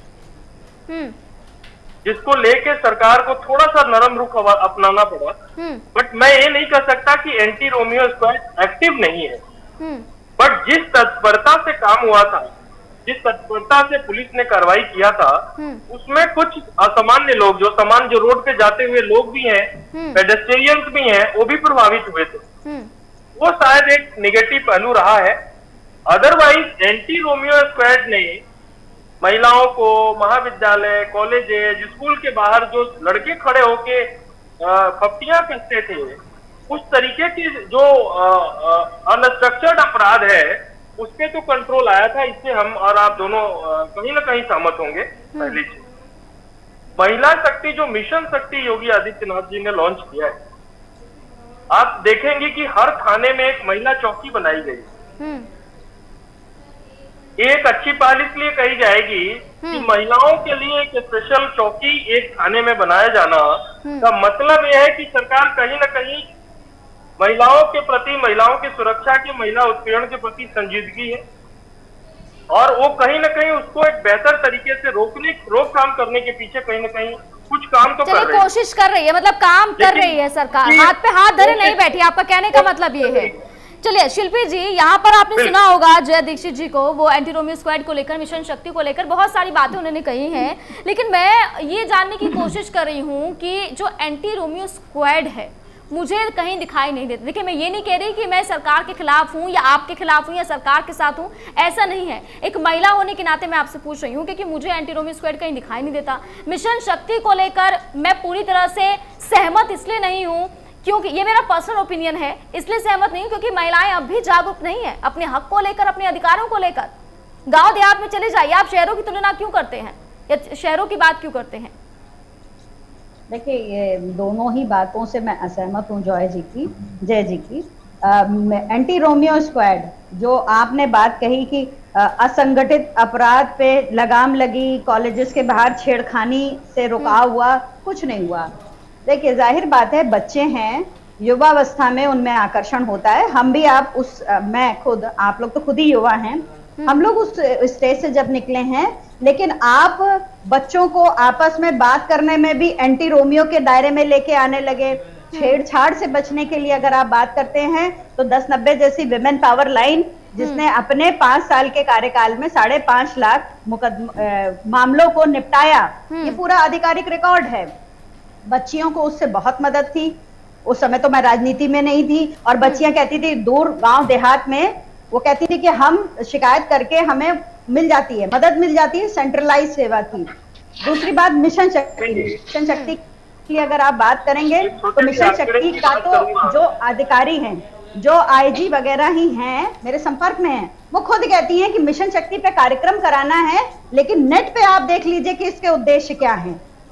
जिसको लेके सरकार को थोड़ा सा नरम रुख अपनाना पड़ा। बट मैं ये नहीं कह सकता कि एंटी रोमियो स्क्वाड एक्टिव नहीं है, बट जिस तत्परता से काम हुआ था, जिस तत्परता से पुलिस ने कार्रवाई किया था, उसमें कुछ असामान्य लोग, जो सामान जो रोड पे जाते हुए लोग भी हैं, पेडेस्ट्रियंस भी हैं, वो भी प्रभावित हुए थे। वो शायद एक नेगेटिव पहलू रहा है। अदरवाइज एंटी रोमियो स्क्वाड ने महिलाओं को महाविद्यालय, कॉलेज, स्कूल के बाहर जो लड़के खड़े होके फप्तियां कसते थे, उस तरीके की जो अनस्ट्रक्चर्ड अपराध है उस पे तो कंट्रोल आया था। इससे हम और आप दोनों कहीं ना कहीं सहमत होंगे। पहली चीज, महिला शक्ति जो मिशन शक्ति योगी आदित्यनाथ जी ने लॉन्च किया है, आप देखेंगे कि हर थाने में एक महिला चौकी बनाई गई। एक अच्छी पहल इसलिए कही जाएगी कि महिलाओं के लिए एक स्पेशल चौकी एक थाने में बनाया जाना का मतलब यह है कि सरकार कहीं ना कहीं महिलाओं के प्रति, महिलाओं की सुरक्षा के, महिला उत्पीड़न के प्रति संजीदगी है और वो कहीं ना कहीं उसको एक बेहतर तरीके से रोकने रोकथाम करने के पीछे कहीं ना कहीं कुछ काम तो कर रही है, कोशिश कर रही है, मतलब काम कर रही है सरकार, हाथ पे हाथ धरे नहीं बैठी। आपका कहने का मतलब ये है। चलिए शिल्पी जी, यहाँ पर आपने सुना होगा जय दीक्षित जी को, वो एंटी रोमियो स्क्वाड को लेकर, मिशन शक्ति को लेकर बहुत सारी बातें उन्होंने कही हैं, लेकिन मैं ये जानने की कोशिश कर रही हूँ कि जो एंटी रोमियो स्क्वाड है मुझे कहीं दिखाई नहीं देता। देखिए मैं ये नहीं कह रही कि मैं सरकार के खिलाफ हूँ या आपके खिलाफ हूँ या सरकार के साथ हूँ, ऐसा नहीं है। एक महिला होने के नाते मैं आपसे पूछ रही हूँ क्योंकि मुझे एंटी रोमियो स्क्वाड कहीं दिखाई नहीं देता। मिशन शक्ति को लेकर मैं पूरी तरह से सहमत इसलिए नहीं हूँ क्योंकि ये मेरा पर्सनल ओपिनियन है, इसलिए सहमत नहीं क्योंकि महिलाएं अब भी जागरूक नहीं है अपने हक को लेकर, अपने अधिकारों को लेकर। गांव देहात में चले जाइए, आप शहरों की तुलना क्यों करते हैं या शहरों की बात क्यों करते हैं? देखिए ये दोनों ही बातों से मैं असहमत हूँ जॉय जी की, जय जी की। एंटी रोमियो स्क्वाड जो आपने बात कही कि असंगठित अपराध पे लगाम लगी, कॉलेजेस के बाहर छेड़खानी से रुकाव हुआ, कुछ नहीं हुआ। देखिए जाहिर बात है, बच्चे हैं, युवावस्था में उनमें आकर्षण होता है। हम भी, आप उस आ, मैं खुद, आप लोग तो खुद ही युवा हैं, हम लोग उस स्टेज से जब निकले हैं, लेकिन आप बच्चों को आपस में बात करने में भी एंटी रोमियो के दायरे में लेके आने लगे। छेड़छाड़ से बचने के लिए अगर आप बात करते हैं तो दस नब्बे जैसी विमेन पावर लाइन, जिसने अपने पांच साल के कार्यकाल में साढ़े पांच लाख मुकदम मामलों को निपटाया, ये पूरा आधिकारिक रिकॉर्ड है। बच्चियों को उससे बहुत मदद थी। उस समय तो मैं राजनीति में नहीं थी और बच्चियां कहती थी दूर गांव देहात में, वो कहती थी कि हम शिकायत करके हमें मिल जाती है, मदद मिल जाती है, सेंट्रलाइज सेवा थी। दूसरी बात मिशन शक्ति, मिशन शक्ति की अगर आप बात करेंगे तो मिशन शक्ति का तो जो अधिकारी हैं, जो आईजी वगैरह ही हैं, मेरे संपर्क में हैं, वो खुद कहती हैं कि मिशन शक्ति पे कार्यक्रम कराना है, लेकिन नेट पे आप देख लीजिए कि इसके उद्देश्य क्या हैं।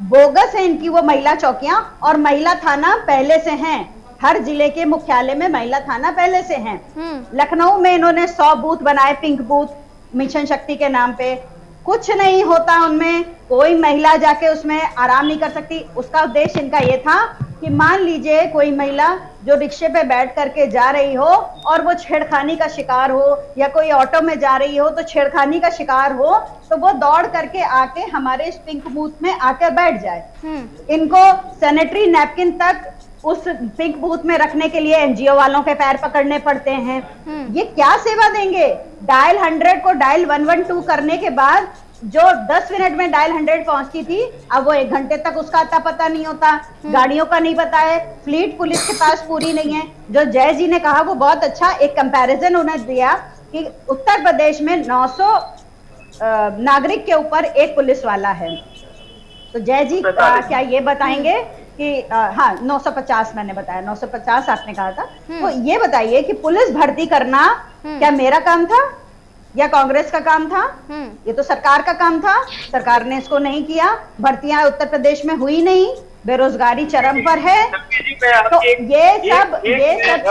बोगस है इनकी वो महिला चौकियां, और महिला थाना पहले से हैं, हर जिले के मुख्यालय में महिला थाना पहले से हैं। लखनऊ में इन्होंने सौ बूथ बनाए, पिंक बूथ मिशन शक्ति के नाम पे, कुछ नहीं होता उनमें, कोई महिला जाके उसमें आराम नहीं कर सकती। उसका उद्देश्य इनका ये था कि मान लीजिए कोई महिला जो रिक्शे पे बैठ करके जा रही हो और वो छेड़खानी का शिकार हो, या कोई ऑटो में जा रही हो तो छेड़खानी का शिकार हो, तो वो दौड़ करके आके हमारे इस पिंक बूथ में आकर बैठ जाए। इनको सैनिटरी नैपकिन तक उस पिंक बूथ में रखने के लिए एनजीओ वालों के पैर पकड़ने पड़ते हैं। ये क्या सेवा देंगे? डायल हंड्रेड को डायल वन वन टू करने के बाद जो दस मिनट में डायल हंड्रेड पहुंचती थी, अब वो एक घंटे तक उसका अता पता नहीं होता, गाड़ियों का नहीं पता है, फ्लीट पुलिस के पास पूरी नहीं है। जो जय जी ने कहा वो बहुत अच्छा एक कंपैरिजन उन्हें दिया कि उत्तर प्रदेश में नौ सौ नागरिक के ऊपर एक पुलिस वाला है। तो जय जी आ, क्या ये बताएंगे कि आ, हाँ नौ सौ पचास मैंने बताया, नौ सौ पचास आपने कहा था, तो ये बताइए कि पुलिस भर्ती करना क्या मेरा काम था या कांग्रेस का काम था? ये तो सरकार का काम था, सरकार ने इसको नहीं किया, भर्तियां उत्तर प्रदेश में हुई नहीं, बेरोजगारी चरम पर है। तो ये सब ये सब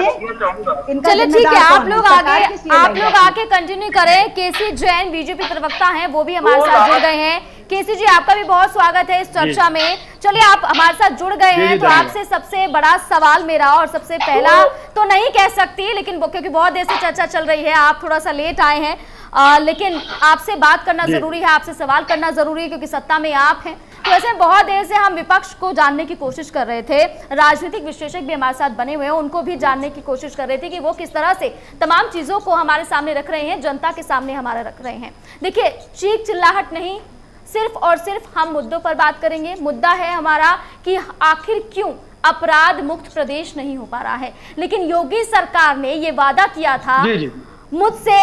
चीजें, चलिए ठीक है, आप लोग आगे आप लोग आके कंटिन्यू करें। केसी जैन बीजेपी प्रवक्ता हैं, वो भी हमारे साथ जुड़ गए हैं। केसी जी, आपका भी बहुत स्वागत है इस चर्चा में। चलिए, आप हमारे साथ जुड़ गए हैं, तो आपसे सबसे बड़ा सवाल मेरा, और सबसे पहला तो नहीं कह सकती, लेकिन क्योंकि बहुत देर से चर्चा चल रही है, आप थोड़ा सा लेट आए हैं, आ, लेकिन आपसे बात करना जरूरी है, आपसे सवाल करना जरूरी है, क्योंकि सत्ता में आप हैं। तो ऐसे बहुत देर से हम विपक्ष को जानने की कोशिश कर रहे थे, राजनीतिक विश्लेषक भी हमारे साथ बने हुए हैं, उनको भी जानने की कोशिश कर रहे थे कि वो किस तरह से तमाम चीजों को हमारे सामने रख रहे हैं, जनता के सामने हमारा रख रहे हैं। देखिए, चीख चिल्लाहट नहीं, सिर्फ और सिर्फ हम मुद्दों पर बात करेंगे। मुद्दा है हमारा कि आखिर क्यों अपराध मुक्त प्रदेश नहीं हो पा रहा है। लेकिन योगी सरकार ने ये वादा किया था मुझसे,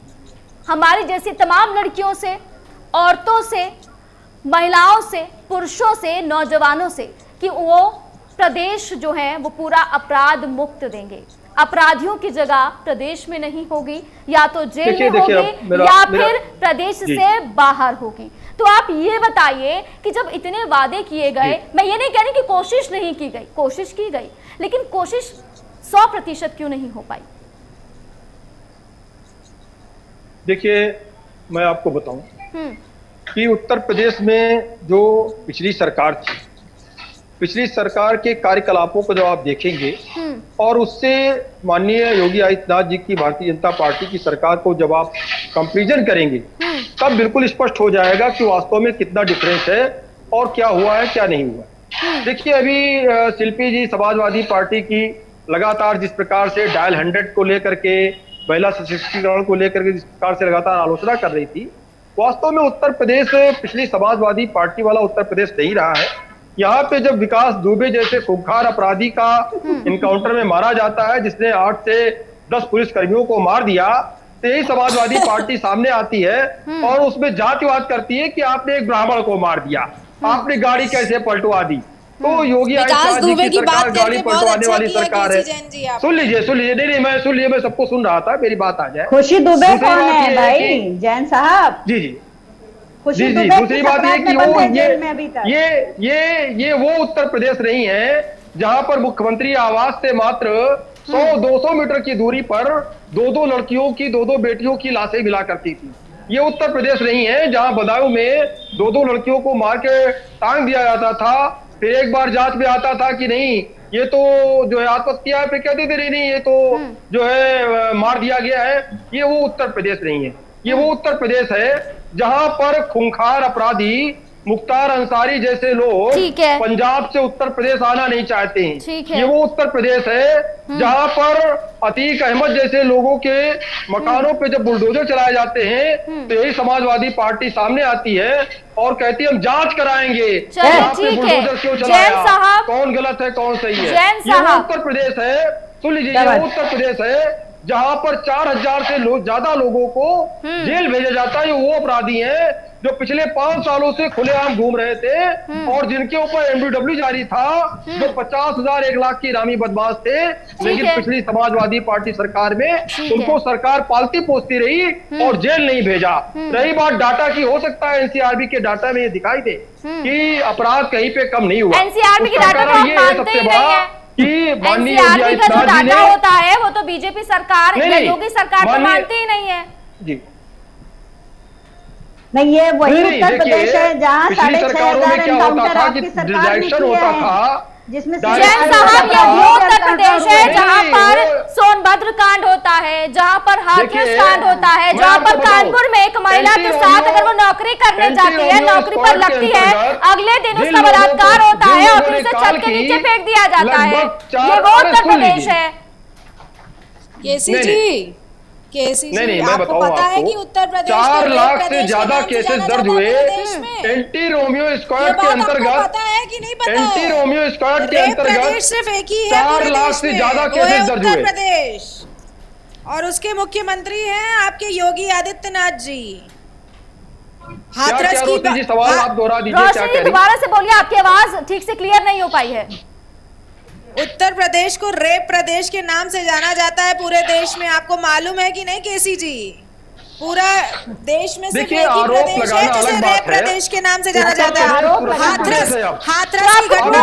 हमारी जैसी तमाम लड़कियों से, औरतों से, महिलाओं से, पुरुषों से, नौजवानों से, कि वो प्रदेश जो है वो पूरा अपराध मुक्त देंगे। अपराधियों की जगह प्रदेश में नहीं होगी, या तो जेल में होगी मेरा, या मेरा, फिर प्रदेश से बाहर होगी। तो आप ये बताइए कि जब इतने वादे किए गए, मैं ये नहीं कह रही कि कोशिश नहीं की गई, कोशिश की गई, लेकिन कोशिश सौ प्रतिशत क्यों नहीं हो पाई? देखिए, मैं आपको बताऊं कि उत्तर प्रदेश में जो पिछली सरकार थी, पिछली सरकार के कार्यकलापों को जब आप देखेंगे और उससे माननीय योगी आदित्यनाथ जी की भारतीय जनता पार्टी की सरकार को जब आप कंपैरिजन करेंगे, तब बिल्कुल स्पष्ट हो जाएगा कि वास्तव में कितना डिफरेंस है और क्या हुआ है क्या नहीं हुआ। देखिए, अभी शिल्पी जी समाजवादी पार्टी की लगातार जिस प्रकार से डायल हंड्रेड को लेकर के, महिला सशक्तिकरण को लेकर के जिस प्रकार से लगातार आलोचना कर रही थी, वास्तव में उत्तर प्रदेश पिछली समाजवादी पार्टी वाला उत्तर प्रदेश नहीं रहा है। यहाँ पे जब विकास दुबे जैसे खूंखार अपराधी का इनकाउंटर में मारा जाता है, जिसने आठ से दस पुलिस कर्मियों को मार दिया, तो यही समाजवादी पार्टी सामने आती है और उसमें जातिवाद करती है कि आपने एक ब्राह्मण को मार दिया, आपने गाड़ी कैसे पलटवा दी। तो योगी आदित्यनाथ जी की सरकार गाड़ी पलटवाने वाली सरकार है। सुन लीजिए सुन लीजिए नहीं नहीं मैं सुन लीजिए, मैं सबको सुन रहा था, मेरी बात आ जाए। खुशी दुबे कौन है भाई? जैन साहब। जी जी जी जी दूसरी बात ये कि वो ये ये ये ये वो उत्तर प्रदेश नहीं है जहां पर मुख्यमंत्री आवास से मात्र सौ दो सौ मीटर की दूरी पर दो दो लड़कियों की, दो दो बेटियों की लाशें मिला करती थी। ये उत्तर प्रदेश नहीं है जहां बदायूं में दो दो लड़कियों को मार के टांग दिया जाता था, फिर एक बार जांच में आता था कि नहीं ये तो जो है आत्महत्या है, फिर कहते थे नहीं नहीं ये तो जो है मार दिया गया है। ये वो उत्तर प्रदेश नहीं है, ये वो उत्तर प्रदेश है जहां पर खूंखार अपराधी मुख्तार अंसारी जैसे लोग पंजाब से उत्तर प्रदेश आना नहीं चाहते हैं। ये वो उत्तर प्रदेश है जहां पर अतीक अहमद जैसे लोगों के मकानों पे जब बुलडोजर चलाए जाते हैं, तो यही समाजवादी पार्टी सामने आती है और कहती है हम जांच कराएंगे बुलडोजर क्यों चलाया, कौन गलत है कौन सही है। ये वो उत्तर प्रदेश है, सुन लीजिए, ये वो उत्तर प्रदेश है जहां पर चार हजार से लो, ज्यादा लोगों को जेल भेजा जाता है। ये वो अपराधी हैं जो पिछले पांच सालों से खुलेआम घूम रहे थे और जिनके ऊपर एमडीडब्ल्यू जारी था, जो पचास हजार एक लाख की इनामी बदमाश थे, लेकिन पिछली समाजवादी पार्टी सरकार में उनको सरकार पालती पोसती रही और जेल नहीं भेजा। रही बात डाटा की, हो सकता है एनसीआरबी के डाटा में ये दिखाई दे कि अपराध कहीं पे कम नहीं हुआ। एनसीआरबी की डाटा तो ये सबसे बड़ा कि माननीय योगी आदित्यनाथ जी ने, होता है वो तो बीजेपी सरकार या योगी सरकार तो मानती ही नहीं है जी। नहीं, ये वही उत्तर प्रदेश है जहाँ साढ़े छह हजार एनकाउंटर आपकी सरकार ने किए हैं, जिसमें जैन साहब ये वो उत्तर प्रदेश है जहाँ पर सोनभद्र कांड होता है, जहाँ पर हाथरस कांड होता है, जहाँ पर कानपुर में एक महिला के साथ अगर वो नौकरी करने जाती है, नौकरी पर लगती है, अगले दिन उसका बलात्कार होता है और फिर उसे छत के नीचे फेंक दिया जाता है। ये वो उत्तर प्रदेश है। केसी जी, केसी नहीं, नहीं, जी, मैं आपको बताऊं पता है आपको, कि उत्तर प्रदेश चार लाख से प्रदेश ज्यादा केसेस दर्ज हुए एंटी रोमियो स्क्वाड के अंतर्गत। पता है कि नहीं पता एंटी है? रोमियो स्क्वाड के रेप प्रदेश अंतर्गत सिर्फ एक ही है चार पूरे लाख देश से में, ज्यादा वो केसेस है दर्ज उत्तर हुए। प्रदेश, और उसके मुख्यमंत्री हैं आपके योगी आदित्यनाथ जी। हाथरस की रोशनी जी सवाल आप दोहरा दीजिए, क्या रोशनी कह रही? दोबारा से बोलिए, आपकी आवाज ठीक से क्लियर नहीं हो पाई है। उत्तर प्रदेश को रेप प्रदेश के नाम से जाना जाता है पूरे देश में, आपको मालूम है कि नहीं केसी जी? पूरा देश में सिर्फ एक ही प्रदेश है जिसे रेप प्रदेश के नाम से जाना जाता है। हाथरस हाथरस की घटना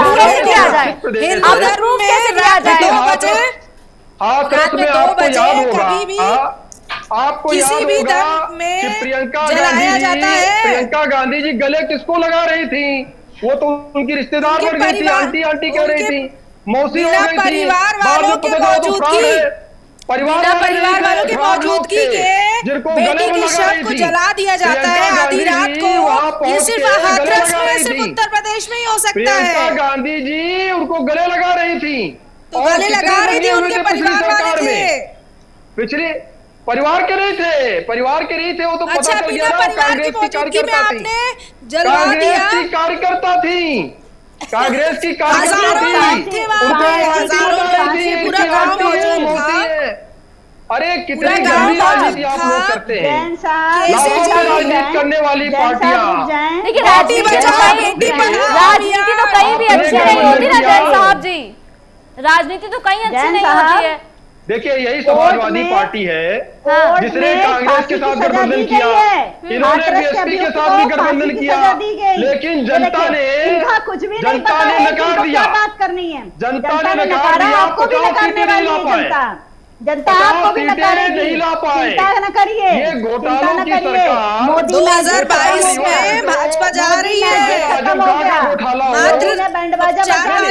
हाथरस में आपको याद होगा, आपको किसी भी धर्म में प्रियंका जलाया जाता है। प्रियंका गांधी जी गले किसको लगा रही थी? वो तो उनकी रिश्तेदार बन गई थी, आंटी आंटी कह रही थी, मौसी हो गई थी। परिवार वालों की मौजूदगी, परिवार परिवार वालों की मौजूदगी के जिनको बेटी के शव को जला दिया जाता है आधी रात को। ये सिर्फ हाथरस में, सिर्फ उत्तर प्रदेश में ही हो सकता है। प्रियंका गांधी जी उनको गले लगा रही थी, तो गले लगा रही थी, उनके परिवार वाले थे। पिछले परिवार के नहीं थे, परिवार के नहीं थे, वो तो अच्छा, पता चल गया ना, कांग्रेस की कार्यकर्ता थी, कांग्रेस की कार्यकर्ता थी, कांग्रेस की कार्यकर्ता थी, उनको पूरा गांव मौजूद था। अरे कितनी गंदी राजनीति आप लोग करते हैं, राजनीति करने वाली पार्टियां। देखिए राजनीति राजनीति तो कहीं भी अच्छी नहीं होती ना जैन साहब जी, राजनीति तो कहीं अच्छी नहीं होती है। देखिए यही समाजवादी पार्टी है जिसने कांग्रेस के साथ गठबंधन किया, इन्होंने बीएसपी के साथ भी गठबंधन किया, लेकिन जनता ने जनता ने नकार दिया, जनता ने नकार दिया, आपको पचास सीटें नहीं ला पाए, जनता आपको भी नहीं ला पाए। चिंता न करिए, ये घोटालों की सरकार दो हज़ार बाईस में भाजपा जा रही है, खत्म हो गया, मात्र बैंड बाजा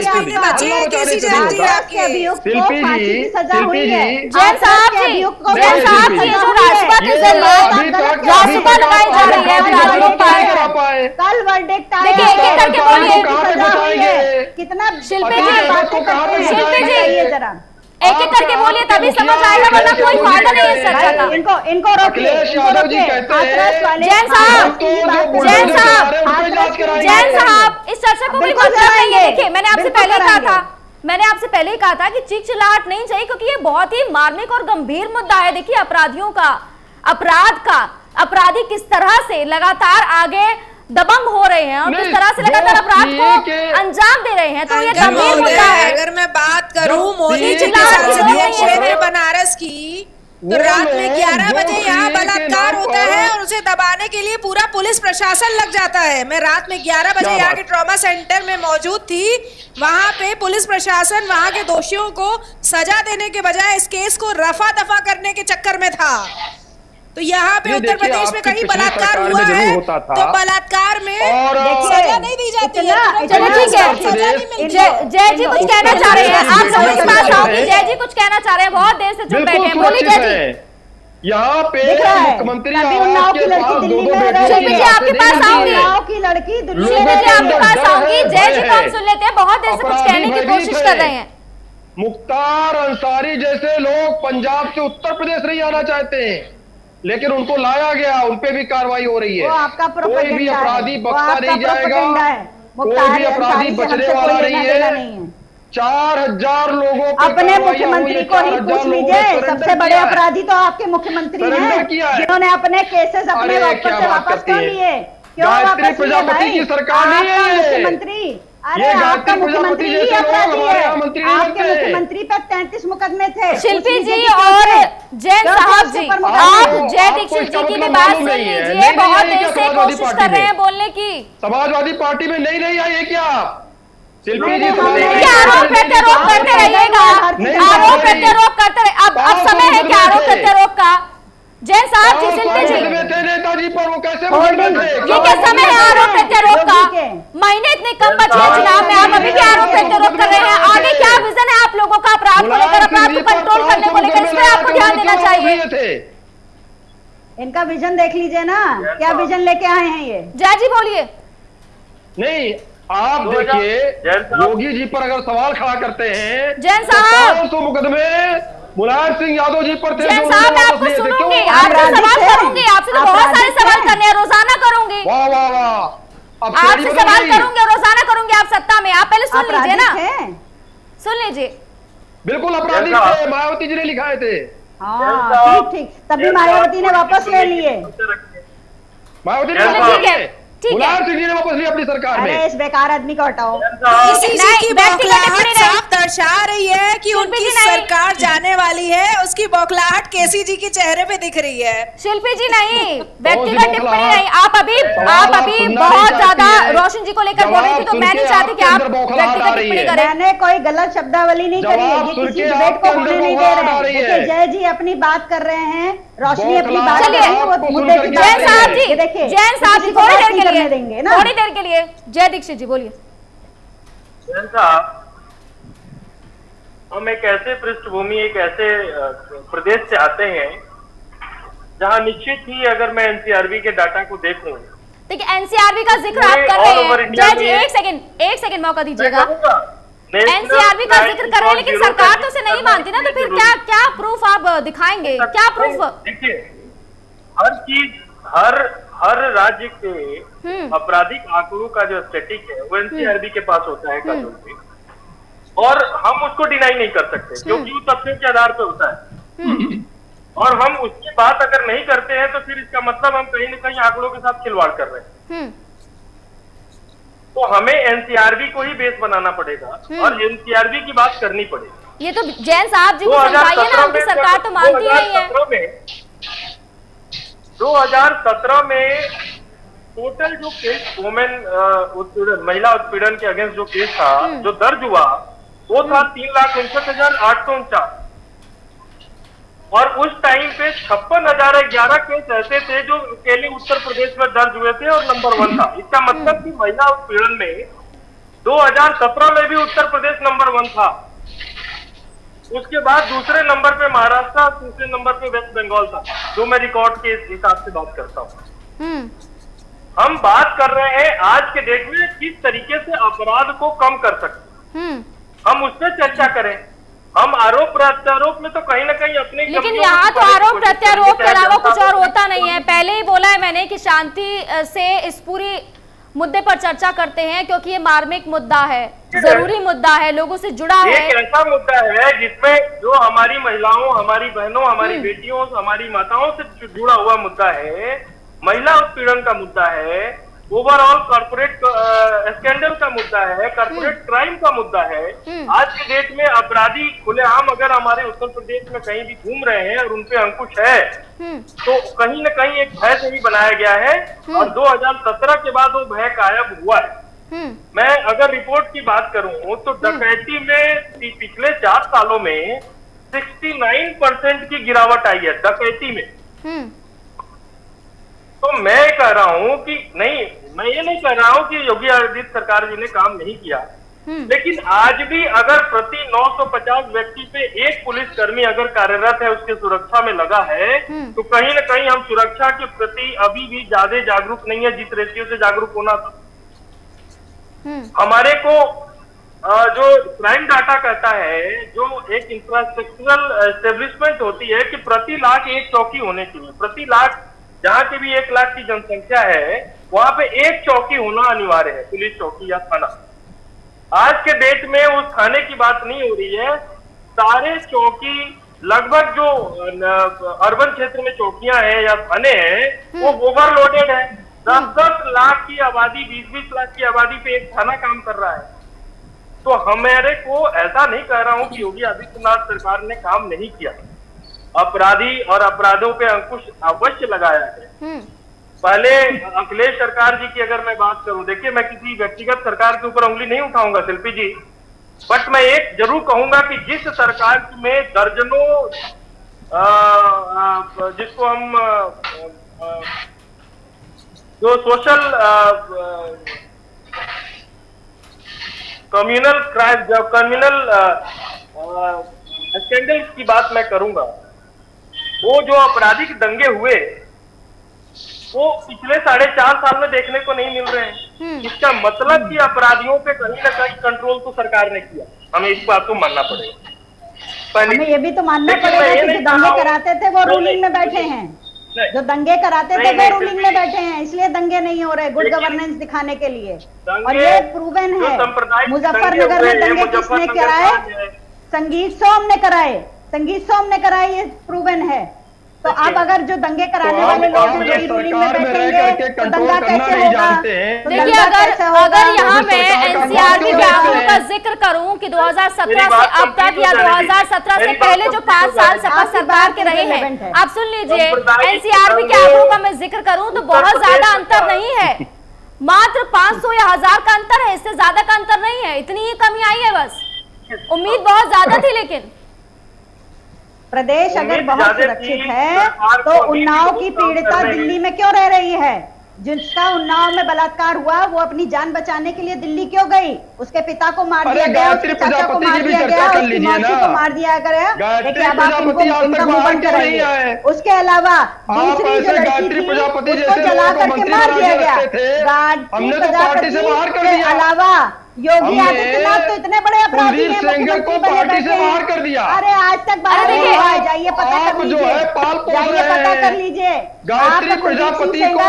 शिल्पी जी, सजा हुई है। जैन साहब जी, जैन साहब जी, जो राजपा के जरिए राजपा लगाई जा रही है अपराधियों पर, कल वर्डिक्ट आया, देखिए एक एक करके बोलिए कितना शिल्पी जी, शिल्पी जी जरा एक एक करके बोलिए तभी समझ आएगा, वरना कोई फायदा नहीं है चर्चा का। इनको इनको रोकिए, यादव जी कहते हैं जैन साहब, जैन साहब, जैन साहब, इस चर्चा को कोई मतलब नहीं है। देखिए मैंने आपसे पहले कहा था, मैंने आपसे पहले ही कहा था कि चीख चिल्लाहट नहीं चाहिए, क्योंकि ये बहुत ही मार्मिक और गंभीर मुद्दा है। देखिए अपराधियों का, अपराध का, अपराधी किस तरह से लगातार आगे दबंग हो रहे हैं और किस तरह से लगातार अपराध को अंजाम दे रहे हैं, तो ये गंभीर मुद्दा है। अगर मैं बात करूं मोदी के संसदीय क्षेत्र बनारस की, तो रात में ग्यारह बजे यहाँ बलात्कार होता है और उसे दबाने के लिए पूरा पुलिस प्रशासन लग जाता है। मैं रात में ग्यारह बजे यहाँ के ट्रॉमा सेंटर में मौजूद थी, वहां पे पुलिस प्रशासन वहां के दोषियों को सजा देने के बजाय इस केस को रफा दफा करने के चक्कर में था। तो यहाँ पे उत्तर प्रदेश में कहीं बलात्कार हुआ है तो बलात्कार में सजा नहीं दी जाती है। चलो ठीक है, जय जी कुछ कहना चाह रहे हैं, आप लोगों के पास आऊंगी। जय जी कुछ कहना चाह रहे हैं, बहुत देर से चुप बैठे हैं, बोलिए जय जी। यहाँ पे मुख्यमंत्री शिल्पी जी आपके पास आऊंगी, लड़की शिल्पी जी आपके पास आऊंगी। जय जी को हम सुन लेते हैं, बहुत देर से कुछ कहने की कोशिश कर रहे हैं। मुख्तार अंसारी जैसे लोग पंजाब से उत्तर प्रदेश नहीं आना चाहते हैं, लेकिन उनको लाया गया, उनपे भी कार्रवाई हो रही है। कोई भी अपराधी बख्शा नहीं जाएगा, कोई भी अपराधी बचने वाला नहीं है। चार हजार लोगों अपने मुख्यमंत्री को ही पूछ लीजिए, सबसे बड़े अपराधी तो आपके मुख्यमंत्री हैं, जिन्होंने अपने केसेस अपने वापस से वापस कर लिए। क्यों वापस लिए भाई? की सरकार नहीं है ये मुख्यमंत्री, अरे आपका मुख्यमंत्री ही अपराधी है। आपके मुख्यमंत्री पर तैंतीस मुकदमे थे। शिल्पी जी और जैन साहब जी, आप जय दीक्षित जी की भी बात सुन लीजिए, बहुत देर से कोशिश कर रहे हैं बोलने की। समाजवादी पार्टी में नहीं नहीं आई है क्या आप? शिल्पी जी आरोप प्रत्यारोप करते रहिएगा, आरोप प्रत्यारोप करते रहे। अब अब समय है क्या आरोप प्रत्यारोप का? जैन साहब जी, शिल्पी जी, नेताजी पर वो कैसे ये क्या समय है आरोप प्रत्यारोप का? महीने इतने कम बचे हैं चुनाव में, आप अभी क्या आरोप प्रत्यारोप कर रहे हैं? आगे क्या विजन है आप लोगों का अपराध को लेकर, अपराध को कंट्रोल करने को लेकर? इस पर आपको ध्यान देना चाहिए। इनका विजन देख लीजिए ना, क्या विजन लेके आए हैं ये। जय जी बोलिए। नहीं, आप देखिए, योगी जी पर अगर सवाल खड़ा करते हैं, जैन साहब, तो मुकदमे मुलायम सिंह यादव जी पर थे। जैन साहब, मैं आपको सुनूंगी, आपसे सवाल करूंगी, आपसे तो बहुत सारे सवाल करने हैं, रोजाना करूंगी। वाह वाह वाह, आपसे सवाल करूंगी, रोजाना करूंगी। आप सत्ता में, आप पहले सुन लीजिए ना, सुन लीजिए। बिल्कुल अपराधी थे, मायावती जी ने लिखाए थे। हाँ ठीक ठीक, तभी मायावती ने वापस ले लिए। मायावती ने मुलायम सिंह जी ने वापस लिया अपनी सरकार में। अरे इस बेकार आदमी को हटाओ। किसी की बौखलाहट साफ दर्शा रही है कि उनकी सरकार जाने वाली है, उसकी बौखलाहट केसी जी के चेहरे पे दिख रही है। शिल्पी जी नहीं, व्यक्तिगत टिप्पणी नहीं। आप अभी आप अभी बहुत ज्यादा रोशन जी को लेकर बोल रही थी, तो मैं नहीं चाहती कि आप व्यक्तिगत टिप्पणी करें। मैंने कोई गलत शब्दावली नहीं करी है, ये किसी डिबेट को होने नहीं दे रहे हैं। देखिए जय जी अपनी बात कर रहे हैं, रोशनी अपनी बात कर रही है, वो मुद्दे की बात। जैन साहब जी, देखिए जैन साहब जी थोड़ी देर के लिए देंगे ना, थोड़ी देर के लिए। जय दीक्षित जी बोलिए। जैन साहब, हम एक ऐसे पृष्ठभूमि, एक ऐसे प्रदेश से आते हैं जहां निश्चित ही अगर मैं एनसीआरबी के डाटा को देखूं, देखिए एनसीआरबी का जिक्र आप कर रहे हैं। जय जी एक सेकंड एक सेकंड मौका दीजिएगा। एनसीआरबी का जिक्र कर रहे हैं, लेकिन सरकार तो उसे नहीं मानती ना, तो फिर क्या क्या प्रूफ आप दिखाएंगे? क्या प्रूफ? देखिए, हर चीज, हर हर राज्य के आपराधिक आंकड़ों का जो स्टैटिक है वो एनसीआरबी के पास होता है कानून में, और हम उसको डिनाई नहीं कर सकते क्योंकि वो तथ्यों के आधार पर होता है। और हम उसकी बात अगर नहीं करते हैं तो फिर इसका मतलब हम कहीं ना कहीं आंकड़ों के साथ खिलवाड़ कर रहे हैं। तो हमें एनसीआरबी को ही बेस बनाना पड़ेगा और एनसीआरबी की बात करनी पड़ेगी। ये तो जैन साहब जी को समझाइए ना, उनकी सरकार तो मानती नहीं है। दो हज़ार सत्रह में टोटल जो केस वुमेन उत्पीड़न, महिला उत्पीड़न के अगेंस्ट जो केस था, जो दर्ज हुआ, वो था तीन लाख उनसठ हजार आठ सौ उनचास। और उस टाइम पे छप्पन हजार ग्यारह केस ऐसे थे जो अकेले उत्तर प्रदेश में दर्ज हुए थे और नंबर वन था। इसका मतलब कि महिला उत्पीड़न में दो हज़ार सत्रह में भी उत्तर प्रदेश नंबर वन था। उसके बाद दूसरे नंबर पे महाराष्ट्र, तीसरे नंबर पे वेस्ट बंगाल था, जो मैं रिकॉर्ड के हिसाब से बात करता हूँ। हम बात कर रहे हैं आज के डेट में किस तरीके से अपराध को कम कर सकते हैं, हम उस पर चर्चा करें। हम आरोप प्रत्यारोप में तो कहीं ना कहीं अपने, लेकिन यहाँ तो आरोप प्रत्यारोप के अलावा कुछ और होता नहीं है। पहले ही बोला है मैंने कि शांति से इस पूरी मुद्दे पर चर्चा करते हैं, क्योंकि ये मार्मिक मुद्दा है, जरूरी मुद्दा है, लोगों से जुड़ा है। एक ऐसा मुद्दा है जिसमें जो हमारी महिलाओं, हमारी बहनों, हमारी बेटियों, हमारी माताओं से जुड़ा हुआ मुद्दा है, महिला उत्पीड़न का मुद्दा है, ओवरऑल कॉर्पोरेट स्कैंडल का मुद्दा है, कॉर्पोरेट क्राइम का मुद्दा है। आज के डेट में अपराधी खुलेआम अगर हमारे उत्तर प्रदेश में कहीं भी घूम रहे हैं और उनपे अंकुश है, तो कहीं न कहीं एक भय से ही बनाया गया है, और दो हज़ार सत्रह के बाद वो भय गायब हुआ है। मैं अगर रिपोर्ट की बात करूं तो डकैती में पिछले चार सालों में उनहत्तर परसेंट की गिरावट आई है डकैती में। तो मैं कह रहा हूं कि नहीं, मैं ये नहीं कह रहा हूं कि योगी आदित्यनाथ सरकार जी ने काम नहीं किया, लेकिन आज भी अगर प्रति नौ सौ पचास व्यक्ति पे एक पुलिसकर्मी अगर कार्यरत है, उसकी सुरक्षा में लगा है, तो कहीं ना कहीं हम सुरक्षा के प्रति अभी भी ज्यादा जागरूक नहीं है जिस रेशियो से जागरूक होना था। हमारे को जो क्राइम डाटा कहता है, जो एक इंफ्रास्ट्रक्चरल एस्टेब्लिशमेंट होती है कि प्रति लाख एक चौकी होने चाहिए, प्रति लाख जहां की भी एक लाख की जनसंख्या है वहां पे एक चौकी होना अनिवार्य है, पुलिस चौकी या थाना। आज के डेट में उस थाने की बात नहीं हो रही है। सारे चौकी लगभग जो अर्बन क्षेत्र में चौकियां हैं या थाने हैं वो ओवरलोडेड है। दस दस लाख की आबादी, बीस बीस लाख की आबादी पे एक थाना काम कर रहा है। तो हमारे को ऐसा नहीं कह रहा हूं कि योगी आदित्यनाथ सरकार ने काम नहीं किया, अपराधी और अपराधों पे अंकुश अवश्य लगाया है। पहले अखिलेश सरकार जी की अगर मैं बात करूं, देखिए मैं किसी व्यक्तिगत सरकार के ऊपर उंगली नहीं उठाऊंगा शिल्पी जी, बट मैं एक जरूर कहूंगा कि जिस सरकार में दर्जनों आ, आ, जिसको हम आ, आ, जो सोशल कम्युनल क्राइम, जो कम्युनल स्कैंडल्स की बात मैं करूंगा, वो जो आपराधिक दंगे हुए वो पिछले साढ़े चार साल में देखने को नहीं मिल रहे हैं। इसका मतलब कि अपराधियों पे कहीं ना कहीं कंट्रोल तो सरकार ने किया, हमें इस बात को मानना पड़ेगा। हमें ये भी तो मानना पड़ेगा कि जो दंगे कराते थे वो रूलिंग में बैठे हैं, जो दंगे कराते थे वो रूलिंग में बैठे हैं, इसलिए दंगे नहीं हो रहे, गुड गवर्नेंस दिखाने के लिए। और ये प्रूवन है, मुजफ्फरनगर में दंगे किसने कराए? संगीत सोम ने कराए, संगीत सोम ने कराए, ये प्रूवन है। तो अब अगर जो दंगे कराने वाले लोग हैं जो रूलिंग में बैठेंगे तो दंगा कैसे होगा? देखिए, अगर अगर यहाँ मैं एनसीआरबी के आंकड़ों का जिक्र करूं कि दो हज़ार सत्रह से अब तक या दो हज़ार सत्रह से पहले जो पांच साल सपा सरकार के रहे हैं, आप सुन लीजिए, एनसीआरबी के आंकड़ों का मैं जिक्र करूं तो बहुत ज्यादा अंतर नहीं है, मात्र पांच सौ या हजार का अंतर है, इससे ज्यादा का अंतर नहीं है, इतनी ही कमी आई है बस। उम्मीद बहुत ज्यादा थी, लेकिन प्रदेश अगर बहुत सुरक्षित है तो उन्नाव की पीड़िता दिल्ली में क्यों रह रही है? जिसका उन्नाव में बलात्कार हुआ वो अपनी जान बचाने के लिए दिल्ली क्यों गई? उसके पिता को मार दिया गया, उसके चाचा को मार दिया गया, उसकी मौसी को मार दिया गया। देखिए अब आप इनको इनका मुंह बंद कराइए। उसके अलावा दूसरी जो लड़की थी उसको जला करके मार दिया गया। गायत्री प्रजापति के अलावा योगी आदित्यनाथ तो इतने बड़े अपराधी हैं, मुख्यमंत्री बने बैठे हैं। अरे आज तक बात नहीं हुआ है, जाइए पता कर लीजिए, जाइए पता कर लीजिए। गायत्री प्रजापति को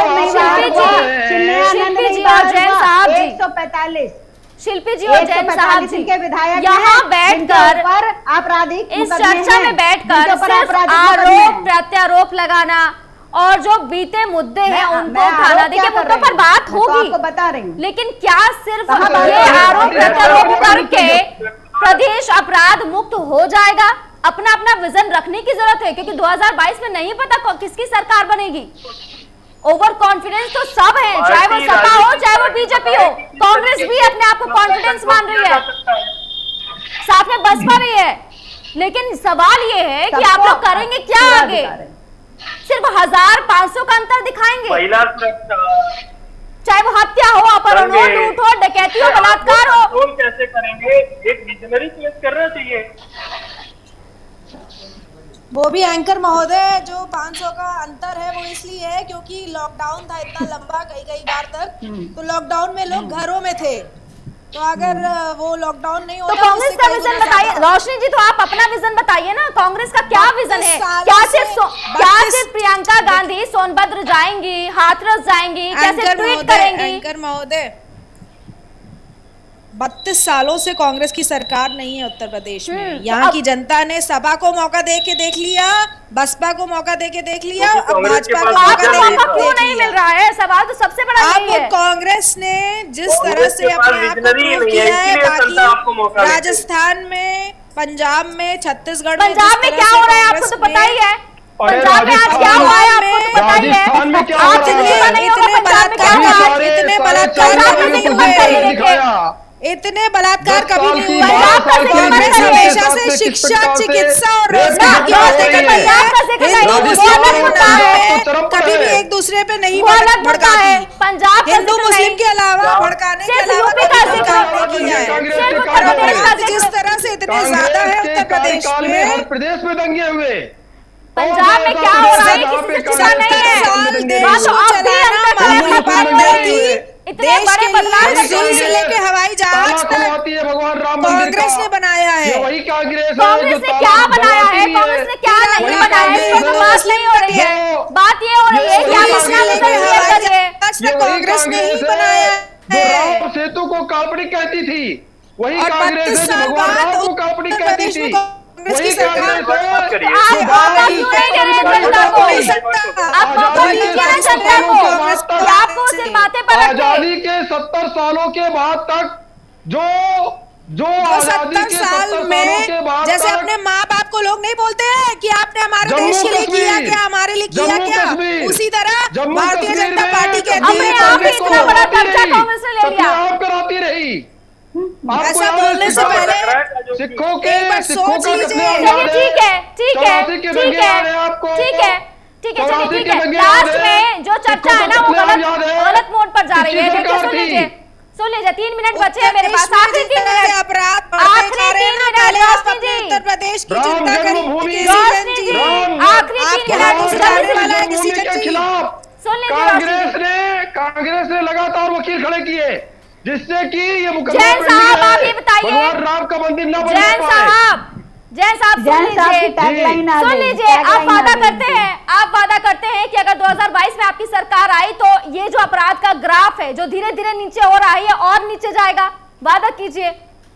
एक सौ पैंतालीस शिल्पी जी और जैन साहब जी के विधायक यहाँ बैठकर आपराधिक इस चर्चा में बैठकर सिर्फ आरोप प्रत्यारोप लगाना और जो बीते मुद्दे हैं उनको उठाना, देखिए मुद्दों पर बात होगी, बता रही हूँ, लेकिन क्या सिर्फ ये आरोप प्रत्यारोप करके प्रदेश अपराध मुक्त हो जाएगा? अपना अपना विजन रखने की जरूरत है, क्योंकि दो हज़ार बाईस में नहीं पता किसकी सरकार बनेगी। ओवर कॉन्फिडेंस तो सब है, चाहे वो सपा हो चाहे वो बीजेपी हो, कांग्रेस भी अपने आप को कॉन्फिडेंस मान रही है, साथ में बसपा भी है, लेकिन सवाल ये है कि आप लोग करेंगे क्या आगे? सिर्फ हजार पांच सौ का अंतर दिखाएंगे, चाहे वो हत्या हो, अपहरण हो, लूट हो, डकैती हो, बलात्कार हो, कैसे करेंगे? एक विजनरी पेश करना चाहिए। वो भी एंकर महोदय, जो पाँच सौ का अंतर है वो इसलिए है क्योंकि लॉकडाउन था इतना लंबा, कई कई बार तक, तो लॉकडाउन में लोग घरों में थे, तो अगर वो लॉकडाउन नहीं होता तो कांग्रेस का विजन बताइए। रोशनी जी, तो आप अपना विजन बताइए ना, कांग्रेस का क्या विजन है? क्या सिर्फ क्या सिर्फ प्रियंका गांधी सोनभद्र जाएंगी, हाथरस जाएंगी, कैसे ट्वीट करेंगी? एंकर महोदय, बत्तीस सालों से कांग्रेस की सरकार नहीं है उत्तर प्रदेश में। यहाँ की जनता ने सपा को मौका दे के देख लिया, बसपा को मौका दे के देख लिया, अब भाजपा को मौका क्यों नहीं मिल रहा है? सवाल तो सबसे बड़ा यही है। अब कांग्रेस ने जिस तरह से अपने आप को प्रूव किया है, बाकी राजस्थान में, पंजाब में, छत्तीसगढ़ में, पंजाब में क्या हो रहा है आपको तो पता ही है। पंजाब में आज क्या हुआ है आपको तो पता ही है। आप इतने बलात्कार इतने बलात्कार इतने बलात्कार कभी नहीं हुआ। कांग्रेस हमेशा से शिक्षा, चिकित्सा और रोजगार की बातें करती है। हिंदू मुस्लिम कभी भी एक दूसरे पे नहीं भड़का है। पंजाब हिंदू मुस्लिम के अलावा भड़काने के अलावा काम नहीं किया है। जिस तरह से इतने ज्यादा है उत्तर प्रदेश में, हर प्रदेश में दंगे हुए। पंजाब में क्या हो रहा है किसी से पूछा नहीं है। इतने बड़े बदलाव से लेके हवाई जहाज तक कांग्रेस ने बनाया है। वही कांग्रेस कांग्रेस ने क्या बनाया है? कांग्रेस ने क्या नहीं बनाया है? इसमें तो बात नहीं हो रही है। बात ये हो रही है कि आप अपना विजन क्लियर करिए। कांग्रेस ने ही बनाया है। सेतु को काल्पनिक कहती थी, वही कांग्रेस है जो भगवान राम को काल्पनिक कहती थी। कांग्रेस की वही सरकार कांग्रेस है। तो आप मौका क्यों नहीं दे रहे हैं जनता को? नहीं सकता। आप मौका दीजिए ना जनता को कि आपको उसे माथे पर रखे। आजादी के सत्तर सालों के बाद तक जो जो आजादी सत्तर के साल सत्तर सालों में के बाद जैसे तक अपने माँ बाप को लोग नहीं बोलते हैं कि आपने हमारे जम्मू देश के लिए कश्मीर, किया क्या, हमारे लिए किया जम्मू क्या, कश्मीर, उसी तरह जम्मू भारतीय कश्मीर जनता में पार्टी कहती अपने है आप ही कांग्रेस इतना को बड़ा कराती कब्जा रही, कांग्रेस ने ले लिया। सत्याग्रह कराती रही। आपको ऐसा याद है बोलने से सिखों- पहले सिखों के एक बार सिखों सोच का लीजिए। कितना याद चलिए ठीक है ठीक है चौरासी के ठीक दंगे है याद है आपको? ठीक है ठीक है चलिए चौरासी ठीक के है। दंगे लास्ट याद है? में जो चर्चा सिखों है का ना वो कितना गलत याद है? गलत मोड पर जा रही है। किसकी देखिए सरकार सुन थी? लीजिए सुन लीजिए तीन मिनट बचे हैं उत्तर मेरे पास, प्रदेश में आखिरी जिस तीन तरह से मिनट अपराध बढ़ते आखिरी जा रहे हैं तीन ना, मिनट पहले आप रोशनी अपने जी। उत्तर प्रदेश की राम चिंता करिए जन्मभूमि, कि रोशनी जी राम- आखिरी तीन आपके मिनट हाथों से जाने जल्दी वाला से है किसी जन्मभूमि के जगह। खिलाफ सुन लीजिए रोशनी कांग्रेस जी। ने कांग्रेस ने लगातार वकील खड़े किए जिससे कि ये मुकदमा जैन पेंडिंग साहब, है। आप ये बताइए। भगवान राम का मंदिर न बन जैन पाए। साहब जैन साहब सुन जैन साहब की लीजिए टैगलाइन आ सुन गई, लीजिए आप टैगलाइन आ वादा गई। करते हैं आप वादा करते हैं कि अगर दो हज़ार बाईस में आपकी सरकार आई तो ये जो अपराध का ग्राफ है जो धीरे धीरे नीचे हो रहा है ये और नीचे जाएगा, वादा कीजिए।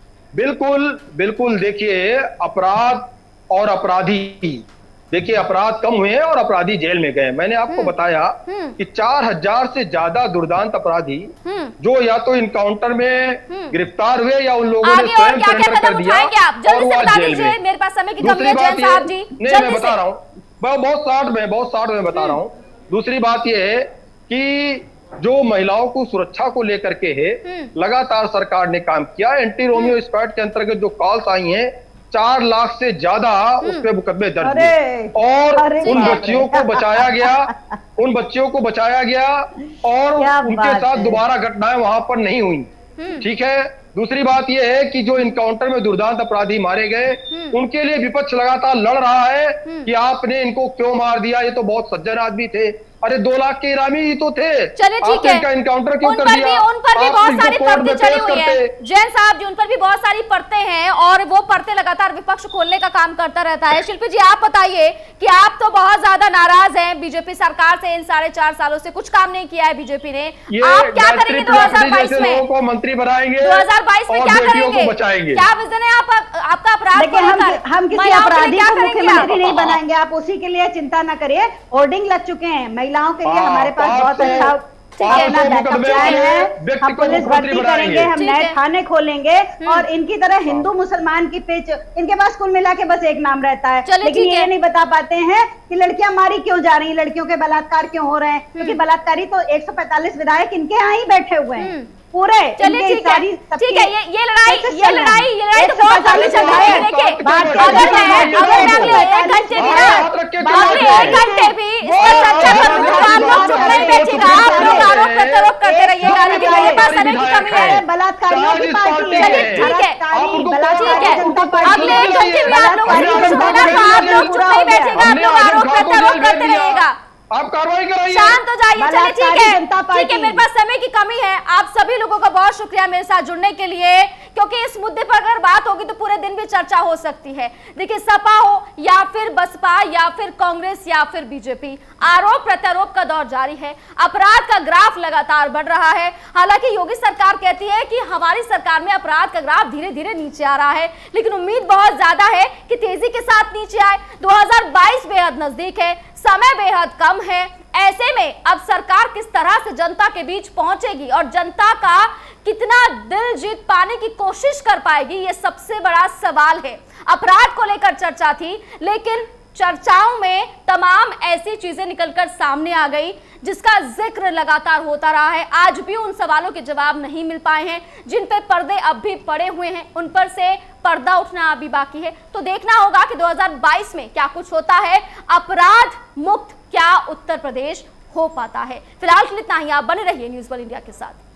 बिल्कुल बिल्कुल। देखिए अपराध और अपराधी, देखिए अपराध कम हुए हैं और अपराधी जेल में गए। मैंने आपको बताया कि चार हजार से ज्यादा दुर्दांत अपराधी जो या तो इनकाउंटर में गिरफ्तार हुए या उन लोगों ने आगे और स्वयं क्या क्या सरेंडर कर कदम दिया उठाएंगे आप और जल्दी वो से आज बता जेल दीजिए, में। मेरे पास समय की कमी दूसरी है। बात जैन ये- साहब जी नहीं जल्दी मैं बता से। रहा हूँ, बहुत बहुत शार्ट में बहुत शार्ट में बता रहा हूँ। दूसरी बात यह है कि जो महिलाओं को सुरक्षा को लेकर के है लगातार सरकार ने काम किया। एंटी रोमियो स्क्वाड के अंतर्गत जो कॉल्स आई हैं चार लाख से ज्यादा उस पे मुकदमे दर्ज हुए अरे, और अरे उन बाप रे। बच्चियों को बचाया गया उन बच्चियों को बचाया गया और क्या उनके बात साथ है। दोबारा घटनाएं वहां पर नहीं हुई। ठीक है। दूसरी बात यह है कि जो इनकाउंटर में दुर्दांत अपराधी मारे गए उनके लिए विपक्ष लगातार लड़ रहा है कि आपने इनको क्यों मार दिया, ये तो बहुत सज्जन आदमी थे। अरे दो लाख के इनामी ही तो थे। चलिए ठीक आपने है, इनका इनकाउंटर क्यों उन कर पर दिया? भी उन पर भी आप बहुत इनको सारी कोर्ट में परतें चढ़ी पेश हुई करते। है। जैन साहब जी उन पर भी बहुत सारी परतें हैं और वो परतें लगातार विपक्ष खोलने का काम करता रहता है। शिल्पी जी आप बताइए कि आप तो बहुत ज्यादा नाराज हैं बीजेपी सरकार से, इन साढ़े चार सालों से कुछ काम नहीं किया है बीजेपी ने। ये आप क्या गायत्री करेंगे दो हजार बाईस जैसे में? लोगों को मंत्री बनाएंगे दो हज़ार बाईस में और क्या बेटियों करेंगे? को बचाएंगे। क्या विजन है आप आपका अपराध देखिए को हम लेकर? हम किसी महिलाओं के लिए अपराधी क्या को करेंगे मुख्यमंत्री आप? नहीं बनाएंगे, आप उसी के लिए चिंता न करिए। होर्डिंग लग चुके हैं महिलाओं के लिए, हाँ, हमारे पास पाँच बहुत सौ- अच्छा पाँच अपना सौ बैकअप मुकदमे प्लान वाले है। व्यक्ति हम को पुलिस मुख्यमंत्री भर्ती बनाएंगे। करेंगे, हम ठीक नए है। थाने खोलेंगे और इनकी तरह हिंदू मुसलमान की पिच, इनके पास कुल मिला के बस एक नाम रहता है, चलिए, लेकिन ठीक ये है। नहीं बता पाते हैं कि लड़कियां मारी क्यों जा रही हैं, लड़कियों के बलात्कार क्यों हो रहे हैं, क्योंकि बलात्कारी तो एक सौ पैंतालीस विधायक इनके यहाँ ही बैठे हुए हैं पूरे। चलिए इनके ठीक है सारी सबकी ठीक है ये ये लड़ाई कैसे ये चल रही लड़ाई है? ये लड़ाई तो एक सौ बहुत लंबी पैंतालीस चल रही है। विधायक, देखिए बात अगर मैं अगर मैं अगले एक घंटे भी ना हाथ रख के क्यों अगले बैठे? एक घंटे भी इस पर चर्चा करूंगी तो आप लोग चुप नहीं बैठेगा, आप लोग आरोप प्रत्यारोप करते रहिएगा, लेकिन मेरे पास समय की कमी है। बलात्कारियों की पार्टी है, चलिए ठीक है बलात्कारी, आप बलात्कारी ठीक है जनता पार्टी अगले एक घंटे भी आप लोग हमने आरोप आजम प्रत्यारोप खान को आप लोग चुप नहीं बैठेगा, आप लोग आरोप प्रत्यारोप करते रहिएगा। आप कार्रवाई कराइए। शांत हो जाइए। चलिए ठीक बलात्कारी है जनता ठीक है पार्टी। मेरे पास समय की कमी है। आप सभी लोगों का बहुत शुक्रिया मेरे साथ जुड़ने के लिए, क्योंकि इस मुद्दे पर अगर बात होगी तो पूरे दिन भी चर्चा हो सकती है। देखिए सपा हो या फिर बसपा या फिर कांग्रेस या फिर बीजेपी, आरोप प्रत्यारोप का दौर जारी है। अपराध का ग्राफ लगातार बढ़ रहा है। हालांकि योगी सरकार कहती है कि हमारी सरकार में अपराध का ग्राफ धीरे धीरे नीचे आ रहा है, लेकिन उम्मीद बहुत ज्यादा है कि तेजी के साथ नीचे आए। दो हज़ार बाईस बेहद नजदीक है, समय बेहद कम है। ऐसे में अब सरकार किस तरह से जनता के बीच पहुंचेगी और जनता का कितना दिल जीत पाने की कोशिश कर पाएगी, ये सबसे बड़ा सवाल है। अपराध को लेकर चर्चा थी, लेकिन चर्चाओं में तमाम ऐसी चीजें निकलकर सामने आ गई जिसका जिक्र लगातार होता रहा है। आज भी उन सवालों के जवाब नहीं मिल पाए हैं, जिन पे पर्दे अब भी पड़े हुए हैं, उन पर से पर्दा उठना अभी बाकी है। तो देखना होगा कि दो हज़ार बाईस में क्या कुछ होता है, अपराध मुक्त क्या उत्तर प्रदेश हो पाता है। फिलहाल के लिए इतना ही, आप बने रहिए न्यूज़ वन इंडिया के साथ।